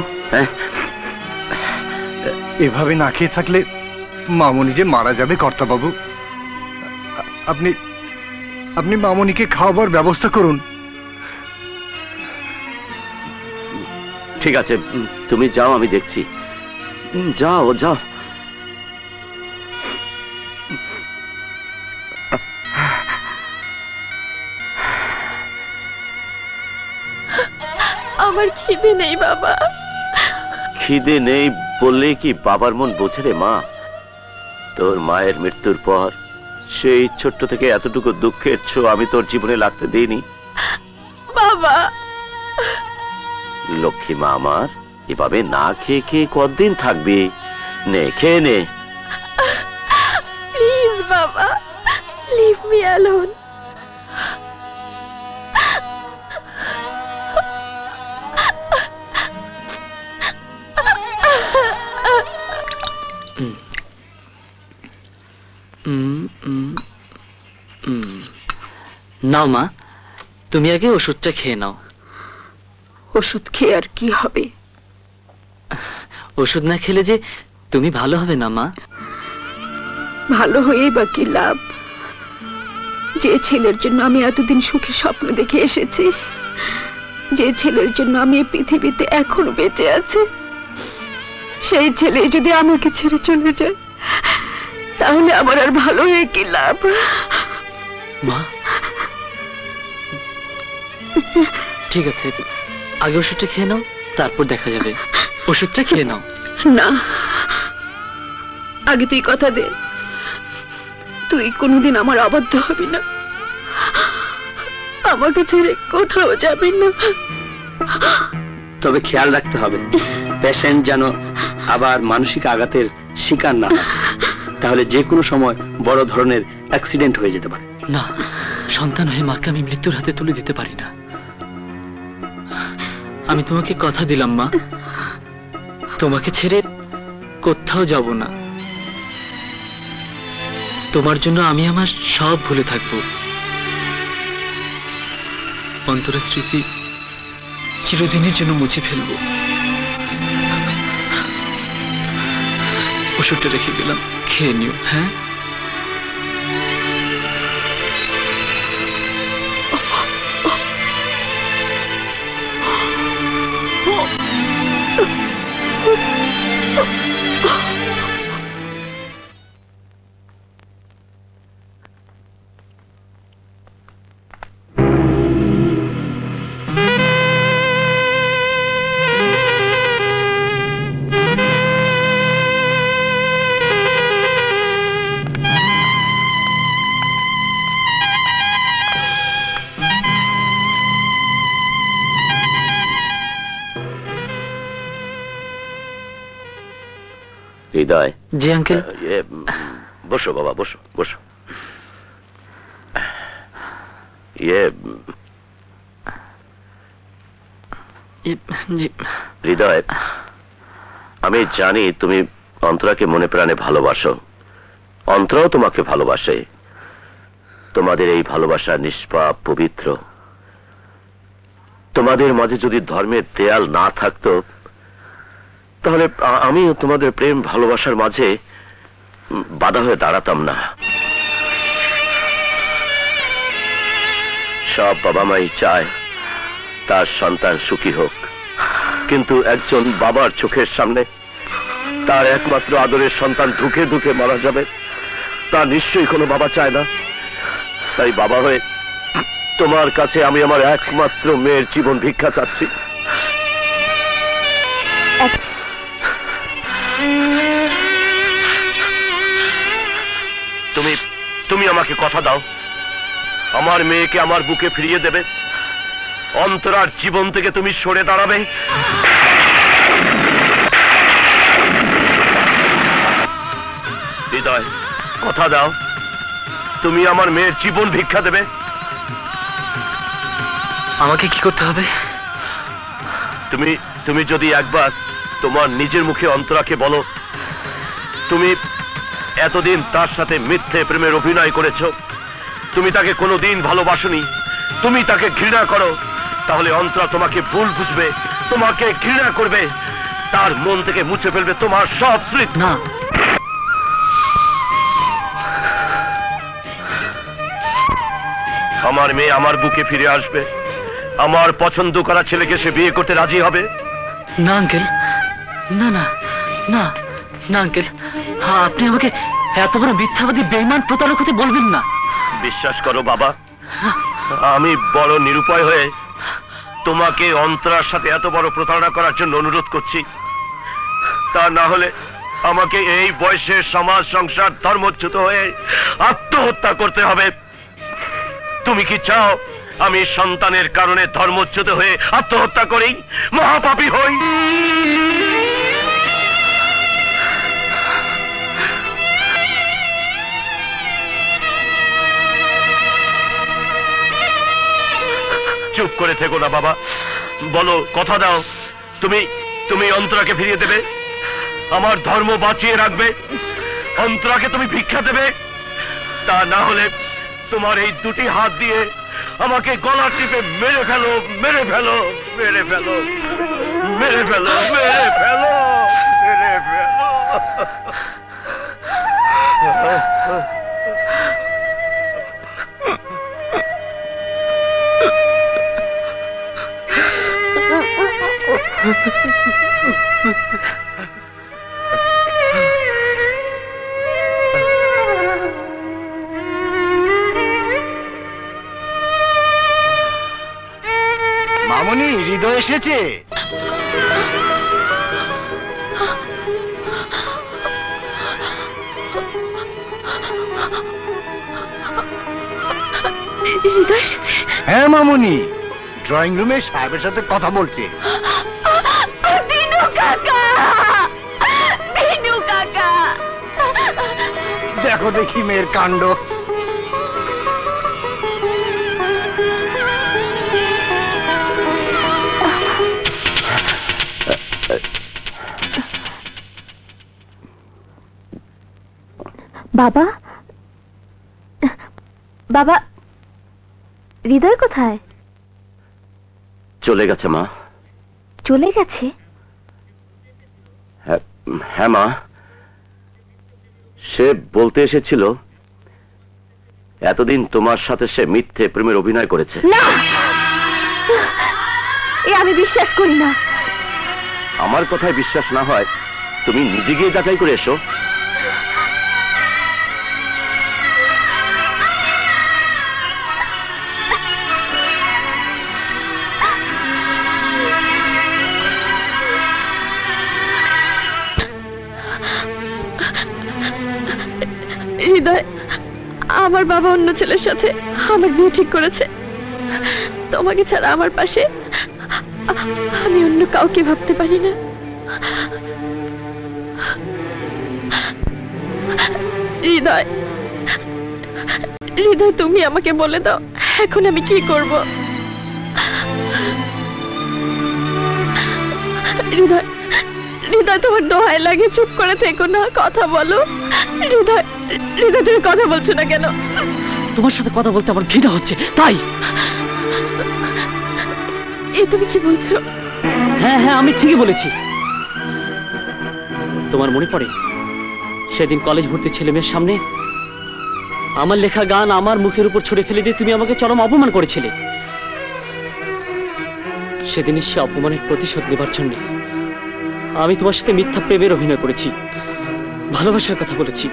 এভাবে না খেয়ে থাকলে মামুনি যে মারা যাবে। কর্তাবাবু, আপনি আপনি মামুনিকে খাওয়াবার ব্যবস্থা করুন। ঠিক আছে, তুমি যাও, আমি দেখছি। যাও যাও। আমার খিদে নেই বাবা। খিদে নেই বললেই কি বাবার মন বোঝে রে মা? তোর মায়ের মৃত্যুর পর সেই ছোট্ট থেকে এতটুকু দুঃখের ছো আমি তোর জীবনে লাগতে দিইনি। বাবা, লক্ষ্মী মা আমার, এভাবে না খেয়ে খেয়ে কতদিন থাকবি? নে খেয়ে নে। প্লিজ বাবা, লিভ মি অ্যালোন। নাও মা, তুমি আগে ওষুধটা খেয়ে নাও। ওষুধ খেয়ে আর কি হবে? ওষুধ না খেলে যে তুমি ভালো হবে না মা। ভালো হয়েই বা কি লাভ? যে ছেলের জন্য আমি এতদিন সুখে স্বপ্ন দেখে এসেছি, যে ছেলের জন্য আমি এই পৃথিবীতে এখনো বেঁচে আছি, সেই ছেলে যদি আমাকে ছেড়ে চলে যায়, তাহলে আমার আর ভালো হয়ে কি লাভ? মা ঠিক আছে, আগে ওষুধটা খেয়ে নাও, তারপর দেখা যাবে। ওষুধটা খেয়ে নাও। না, আগে তুই কথা দে, তুই কোনোদিন আমার অবাধ্য হবি না, আমাকে ছেড়ে কোথাও যাবি না। তবে খেয়াল রাখতে হবে পেশেন্ট যেন আবার মানসিক আঘাতের শিকার না হয়, তাহলে যে কোনো সময় বড় ধরনের অ্যাক্সিডেন্ট হয়ে যেতে পারে। না, সন্তান হয়ে মাকে আমি মৃত্যুর হাতে তুলে দিতে পারি না। আমি তোমাকে কথা দিলাম মা, তোমাকে ছেড়ে কোথাও যাব না। তোমার জন্য আমি আমার সব ভুলে থাকবো। অন্তরের স্মৃতি চিরদিনের জন্য মুছে ফেলবো। ওষুধটা রেখে গেলাম, খেয়ে নিও। হ্যাঁ, হৃদয়। জি আঙ্কেল। বসো বাবা, বসো বসো। হৃদয়, আমি জানি তুমি অন্তরাকে মনে প্রাণে ভালোবাসো, অন্তরাও তোমাকে ভালোবাসে। তোমাদের এই ভালোবাসা নিষ্পাপ পবিত্র। তোমাদের মাঝে যদি ধর্মের দেয়াল না থাকতো, তাহলে আমি তোমাদের প্রেম ভালোবাসার মাঝে বাধা হয়ে দাঁড়াতাম না। সব বাবা মাই চায় তার সন্তান সুখী হোক, কিন্তু একজন বাবার চোখের সামনে তার একমাত্র আদরের সন্তান ধুকে ধুকে মারা যাবে, তা নিশ্চয়ই কোনো বাবা চায় না। তাই বাবা হয়ে তোমার কাছে আমি আমার একমাত্র মেয়ের জীবন ভিক্ষা চাচ্ছি। তুমি আমাকে কথা দাও, আমার মেয়েকে আমার বুকে ফিরিয়ে দেবে, অন্তরার জীবন থেকে তুমি সরে দাঁড়াবে। হৃদয়, কথা দাও, তুমি আমার মেয়ের জীবন ভিক্ষা দেবে। আমাকে কি করতে হবে? তুমি যদি একবার তোমার নিজের মুখে অন্তরাকে বলো তুমি এতদিন তার সাথে মিথ্যে প্রেমের অভিনয় করেছো, তুমি তাকে কোনোদিন ভালোবাসোনি, তুমি তাকে ঘৃণা করো, তাহলে অন্তরা তোমাকে ভুল বুঝবে, তোমাকে ঘৃণা করবে, তার মন থেকে মুছে ফেলবে তোমার সব স্মৃতি। না, আমার মেয়ে আমার বুকে ফিরে আসবে, আমার পছন্দ করা ছেলেকে সে বিয়ে করতে রাজি হবে। না আঙ্কেল, না না না না আঙ্কেল, আপনি আমাকে এত বড় মিথ্যাবাদী বেঈমান প্রতারক হতে বলবেন না। বিশ্বাস করো বাবা, আমি বড় নিরুপায় হয়ে তোমাকে অন্তরার সাথে এত বড় প্রতারণা করার জন্য অনুরোধ করছি। তা না হলে আমাকে এই বয়সে সমাজ সংসার ধর্মচ্যুত হয়ে আত্মহত্যা করতে হবে। তুমি কি চাও আমি সন্তানের কারণে ধর্মচ্যুত হয়ে আত্মহত্যা করি, মহাপাপী হই? চুপ করে থেকো না বাবা, বলো, কথা দাও, তুমি অন্তরাকে ফিরিয়ে দেবে, আমার ধর্ম বাঁচিয়ে রাখবে, অন্তরাকে তুমি ভিক্ষা দেবে। তা না হলে তোমার এই দুটি হাত দিয়ে আমাকে গলা টিপে মেরে ফেলো, মেরে ফেলো, মেরে ফেলো, মেরে ফেলো, মেরে ফেলো, মেরে ফেলো। মামনি, হৃদয় এসেছে। হ্যাঁ মামনি, ড্রয়িং রুমে সাহেবের সাথে কথা বলছে। দেখো দেখি মেয়ের কাণ্ড। বাবা, বাবা, হৃদয় কোথায়? চলে গেছে মা। চলে গেছে? হ্যাঁ মা, সে বলতে এসেছিল এতদিন তোমার সাথে সে মিথ্যে প্রেমের অভিনয় করেছে। না, এ আমি বিশ্বাস করি না। আমার কথায় বিশ্বাস না হয় তুমি নিজে গিয়ে যাচাই করে এসো। হৃদয়, আমার বাবা অন্য ছেলের সাথে আমার বিয়ে ঠিক করেছে। তোমাকে ছাড়া আমার পাশে আমি অন্য কাউকে ভাবতে পারি না। হৃদয়, হৃদয়, তুমি আমাকে বলে দাও এখন আমি কি করব। হৃদয়, হৃদয়, তোমার দোহাই লাগে, চুপ করে থেকো না, কথা বলো। হৃদয়, হৃদয়, তুমি কথা বলছো না কেন? তোমার সাথে কথা বলতে আমার ঘৃণা হচ্ছে, তাই। এই তুমি কি বলছো? হ্যাঁ হ্যাঁ, আমি ঠিকই বলেছি। তোমার মনে পড়ে সেদিন কলেজ ভর্তি ছেলে মেয়ের সামনে আমার লেখা গান আমার মুখের উপর ছুড়ে ফেলে দিয়ে তুমি আমাকে চরম অপমান করেছিলে? সেদিনের সে অপমানের প্রতিশোধ নেবার জন্য আমি তোমার সাথে মিথ্যা প্রেমের অভিনয় করেছি, ভালোবাসার কথা বলেছি।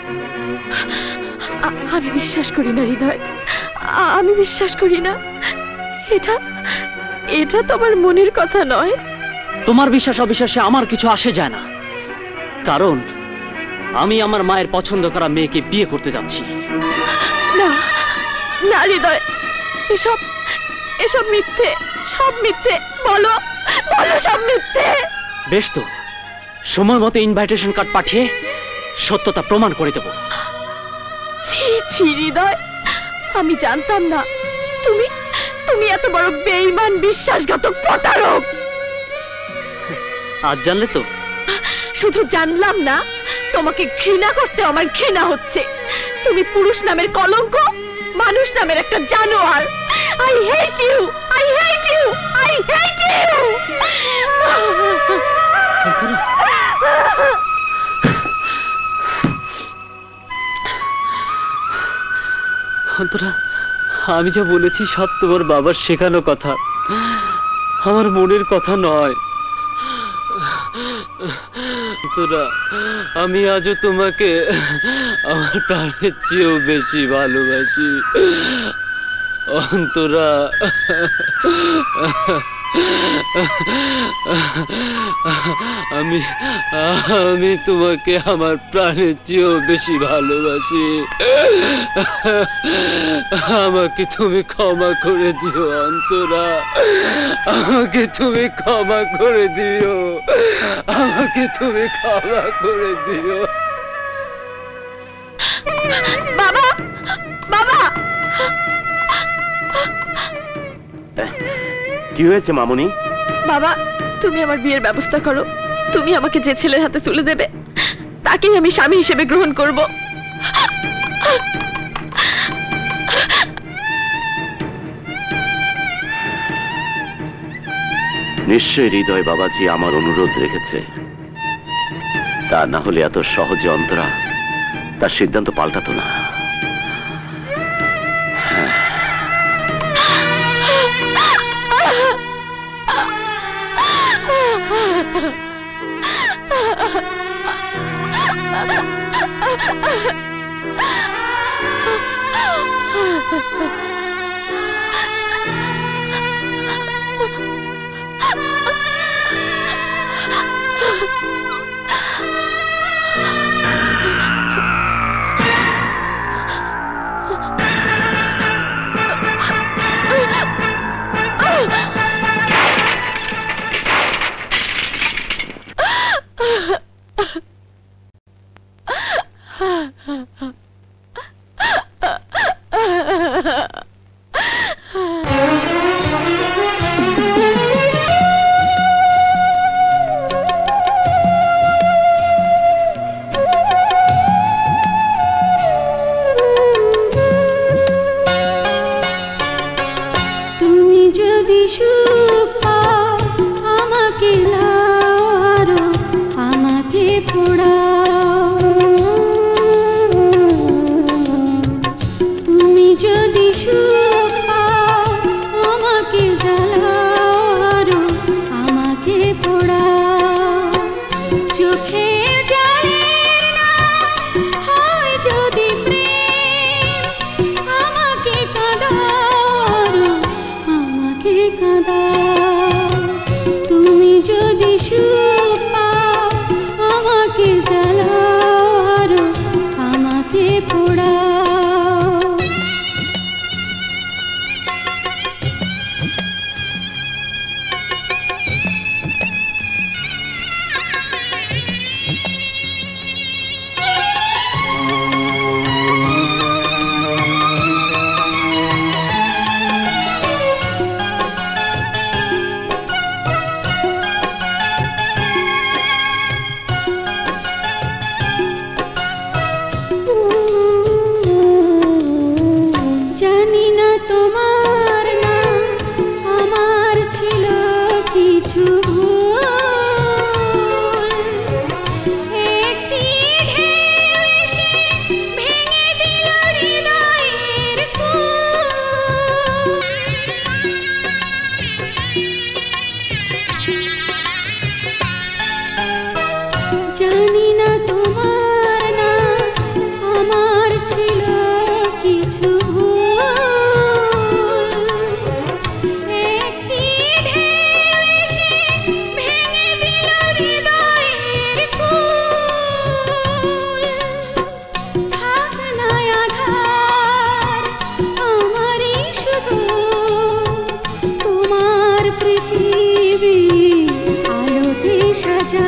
আমি বিশ্বাস করি না হৃদয়, আমি বিশ্বাস করি না। এটা এটা তোমার মনের কথা নয়। তোমার বিশ্বাস অবিশ্বাসে আমার কিছু আসে যায় না, কারণ আমি আমার মায়ের পছন্দ করা মেয়েকে বিয়ে করতে যাচ্ছি। না না হৃদয়, এসব এসব মিথ্যে, সব মিথ্যে। বলো বলো, সব মিথ্যে। বেশ তো, সময় মতো ইনভাইটেশন কার্ড পাঠিয়ে সত্যতা প্রমাণ করে দেব। ছি ছি হৃদয়, আমি জানতাম না তুমি তুমি এত বড় বেঈমান, বিশ্বাসঘাতক, প্রতারক। আজ জানলে তো? শুধু জানলাম না, তোমাকে ঘৃণা করতে আমার ঘৃণা হচ্ছে। তুমি পুরুষ নামের কলঙ্ক, মানুষ নামের একটা জানোয়ার। I hate you, I hate you, I hate you. Antara, আমি যা বলেছি সব তোমার বাবার শেখানো কথা, আমার মনের কথা নয়। অন্তরা, আমি আজও তোমাকে আমার প্রাণের চেয়েও বেশি ভালোবাসি। অন্তরা। আমি তোমাকে আমার প্রাণের চেয়েও বেশি ভালোবাসি। আমাকে তুমি ক্ষমা করে দিও অন্তরা, আমাকে তুমি ক্ষমা করে দিও, আমাকে তুমি ক্ষমা করে দিও। বাবা, বাবা, কি হয়েছে মামুনি? বাবা, তুমি আমার বিয়ের ব্যবস্থা করো। তুমি আমাকে যে ছেলের হাতে তুলে দেবে তাকেই আমি স্বামী হিসেবে গ্রহণ করব। নিশ্চয়ই হৃদয় বাবাজি আমার অনুরোধ রেখেছে, তা না হলে এত সহজে অন্তরা তার সিদ্ধান্ত পাল্টাতো না।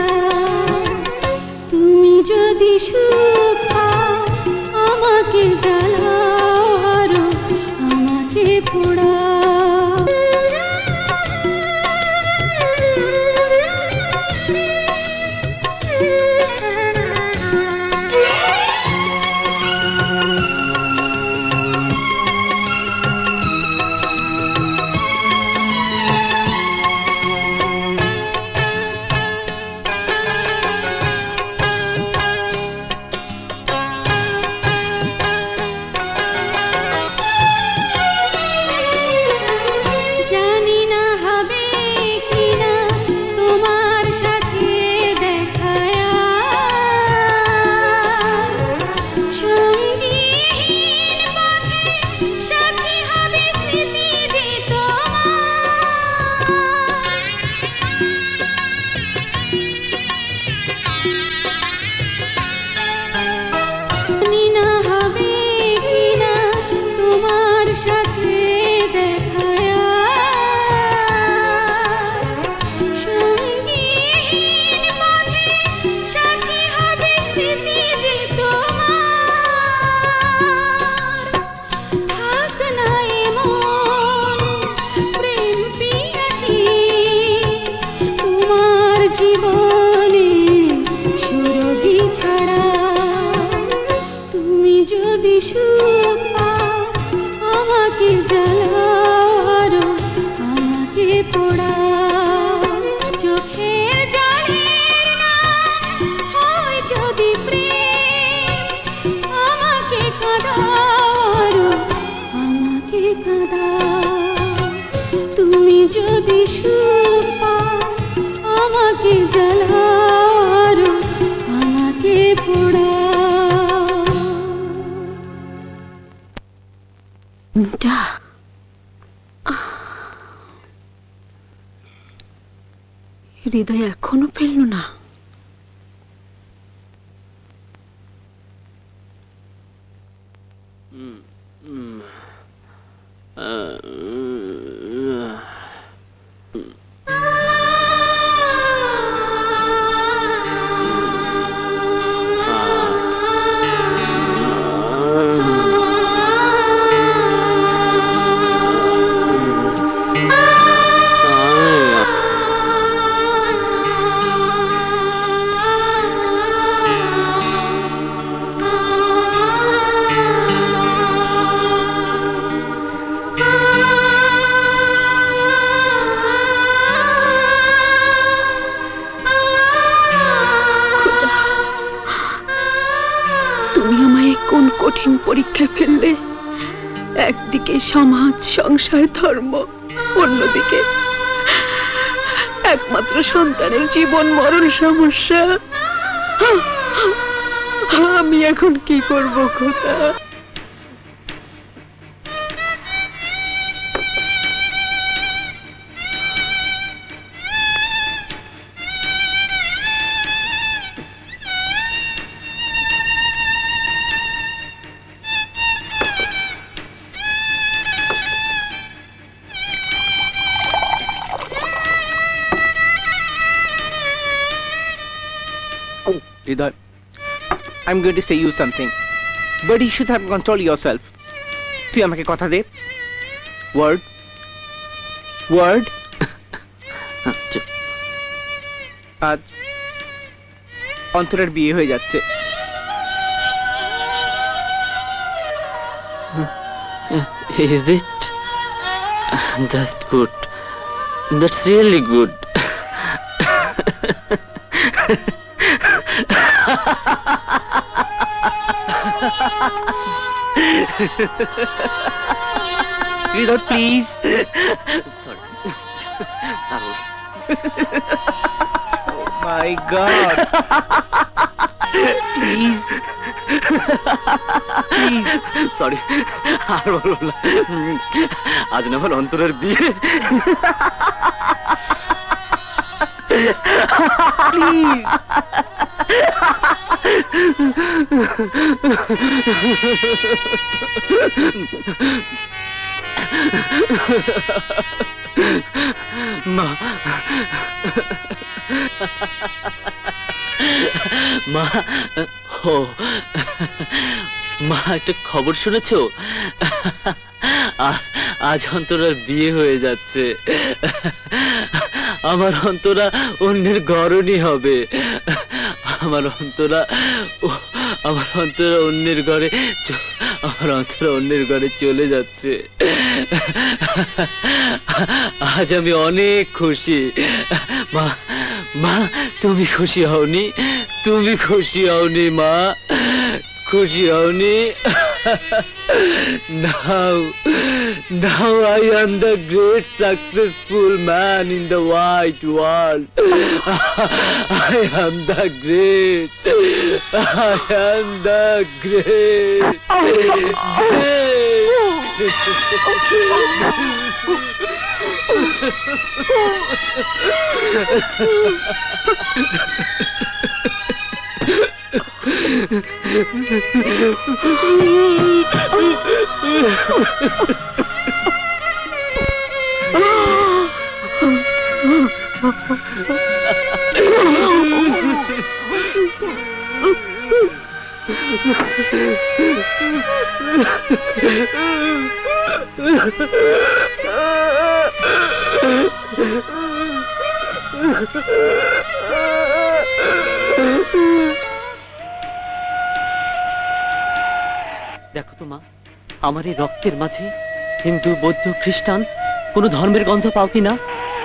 যদি সুখ আমাকে যদি সুখ পাও আমাকে জ্বালাও আমাকে পোড়াও চোখের জলের নাম হয় যদি প্রেম আমাকে কাঁদাও আমাকে কাঁদাও তুমি যদি সুখ পাও আমাকে জ্বালাও আমাকে পোড়াও হৃদয় এখনো ফেলল না। কঠিন পরীক্ষায় ফেললে, একদিকে সমাজ সংসার ধর্ম, অন্যদিকে একমাত্র সন্তানের জীবন মরণ সমস্যা। আমি এখন কি করব খোদা? Hriday, I'm going to say you something, but you should have control yourself. তুই আমাকে কথা দে, word, word. আজ অন্তরের বিয়ে হয়ে যাচ্ছে। Is it? That's good. That's really good. Hriday, please. Sorry. Oh my God. Please. Please. Sorry. আর বলবো না। আজ না আমার অন্তরের বিয়ে। Please. মা, মা, ও মা, একটা খবর শুনেছো? আজ অন্তরার বিয়ে হয়ে যাচ্ছে। আমার অন্তরা অন্যের গরণী হবে। আমার অন্তরা অন্যের ঘরে, আমার অন্তরা অন্যের ঘরে চলে যাচ্ছে। আজ আমি অনেক খুশি। মা, মা, তুমি খুশি হওনি? তুমি খুশি হওনি মা? খুশি হওনি? Now I am the great successful man in the wide world. I am the great. I am the great. দেখো তো মা, আমার এই রক্তের মাঝে হিন্দু, বৌদ্ধ, খ্রিস্টান কোনো ধর্মের গন্ধ পাও কিনা?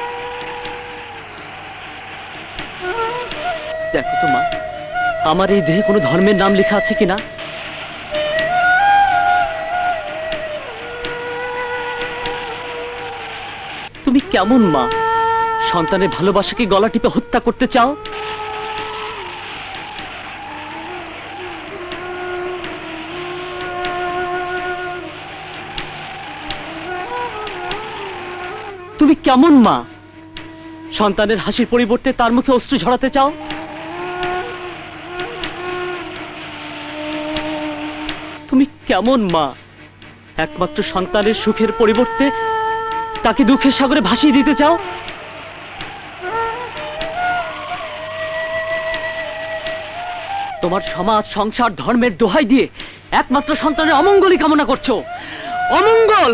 দেখো তো মা, আমার এই দেহে কোনো ধর্মের নাম লেখা আছে কিনা? তুমি কেমন মা? সন্তানের ভালোবাসাকে গলা টিপে হত্যা করতে চাও? তুমি কেমন মা? সন্তানের হাসির পরিবর্তে তার মুখে অশ্রু ঝরাতে চাও? তুমি কেমন মা? একমাত্র সন্তানের সুখের পরিবর্তে তাকে দুঃখের সাগরে ভাসিয়ে দিতে চাও? তোমার সমাজ, সংসার, ধর্মের দোহাই দিয়ে একমাত্র সন্তানের অমঙ্গলই কামনা করছো। অমঙ্গল!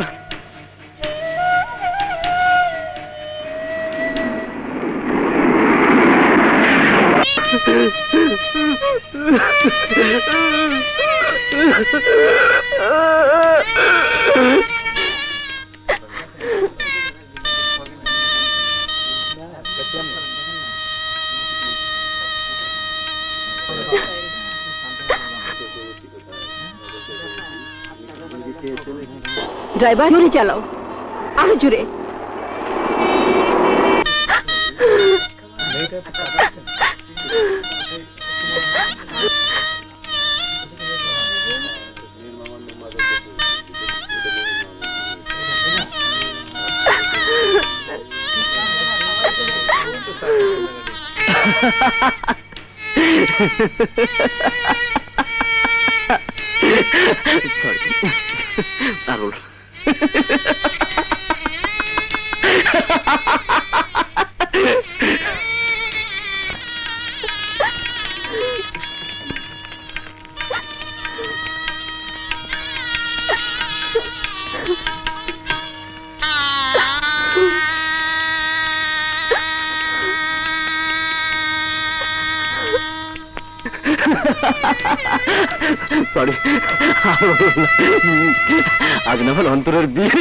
ড্রাইভার, জোরে চালাও, আরো জোরে। দারুণ। সরি, আজ না হল অন্তরের বিয়ে।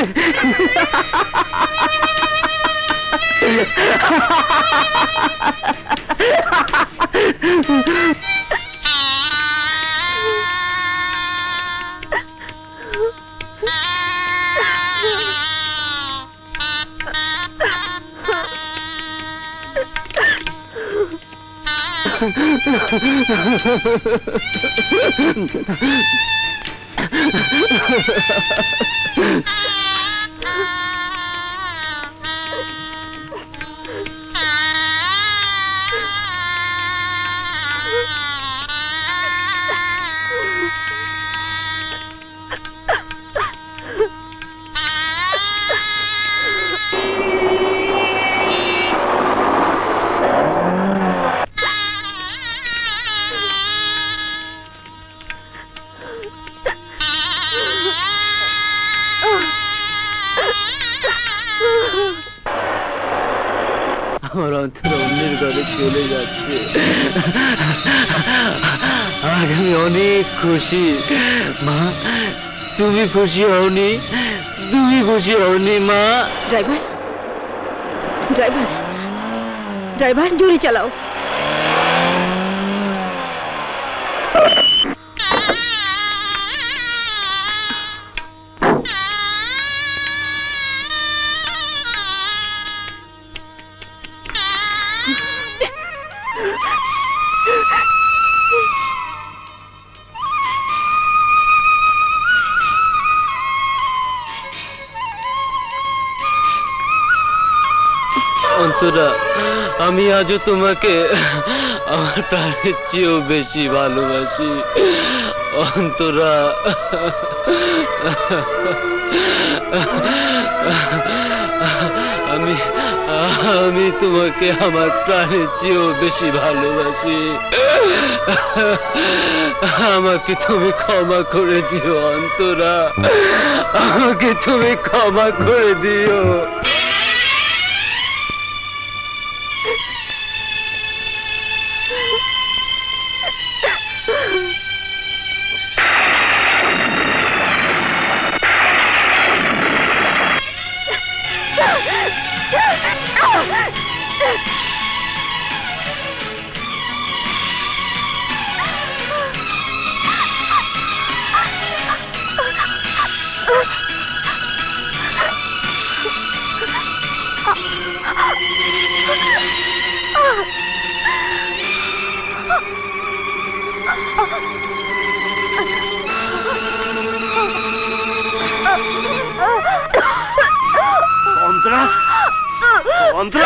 আমার অন্তর অন্যের ঘরে চলে যাচ্ছে। আজ আমি অনেক খুশি। মা, তুমি খুশি হওনি? তুমি খুশি হওনি মা? ড্রাইভার, ড্রাইভার, ড্রাইভার, জোরে চালাও। অন্তরা, আমি আজও তোমাকে আমার প্রাণের চেয়েও বেশি ভালোবাসি। অন্তরা, আমি তোমাকে আমার প্রাণের চেয়েও বেশি ভালোবাসি। আমাকে তুমি ক্ষমা করে দিও অন্তরা, আমাকে তুমি ক্ষমা করে দিও। অন্তরা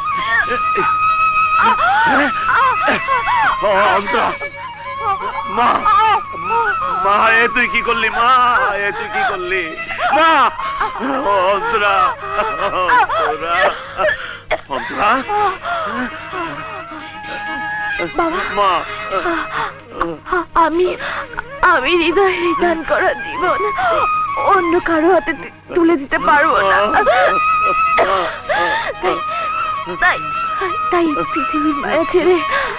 অন্তরা মা মা এ তুই কি করলি মা এ তুই কি করলি মা অন্তরা অন্তরা অন্তরা মা আমি হৃদয়ে দান করা জীবন অন্য কারো হাতে তুলে দিতে পারবো না। তাই পৃথিবীর মায়া ছেড়ে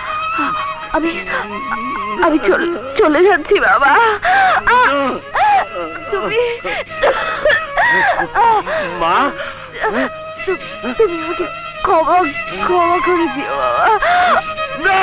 আমি চলে যাচ্ছি বাবা। তুমি মা তুমি আমাকে ক্ষমা করে দিও বাবা।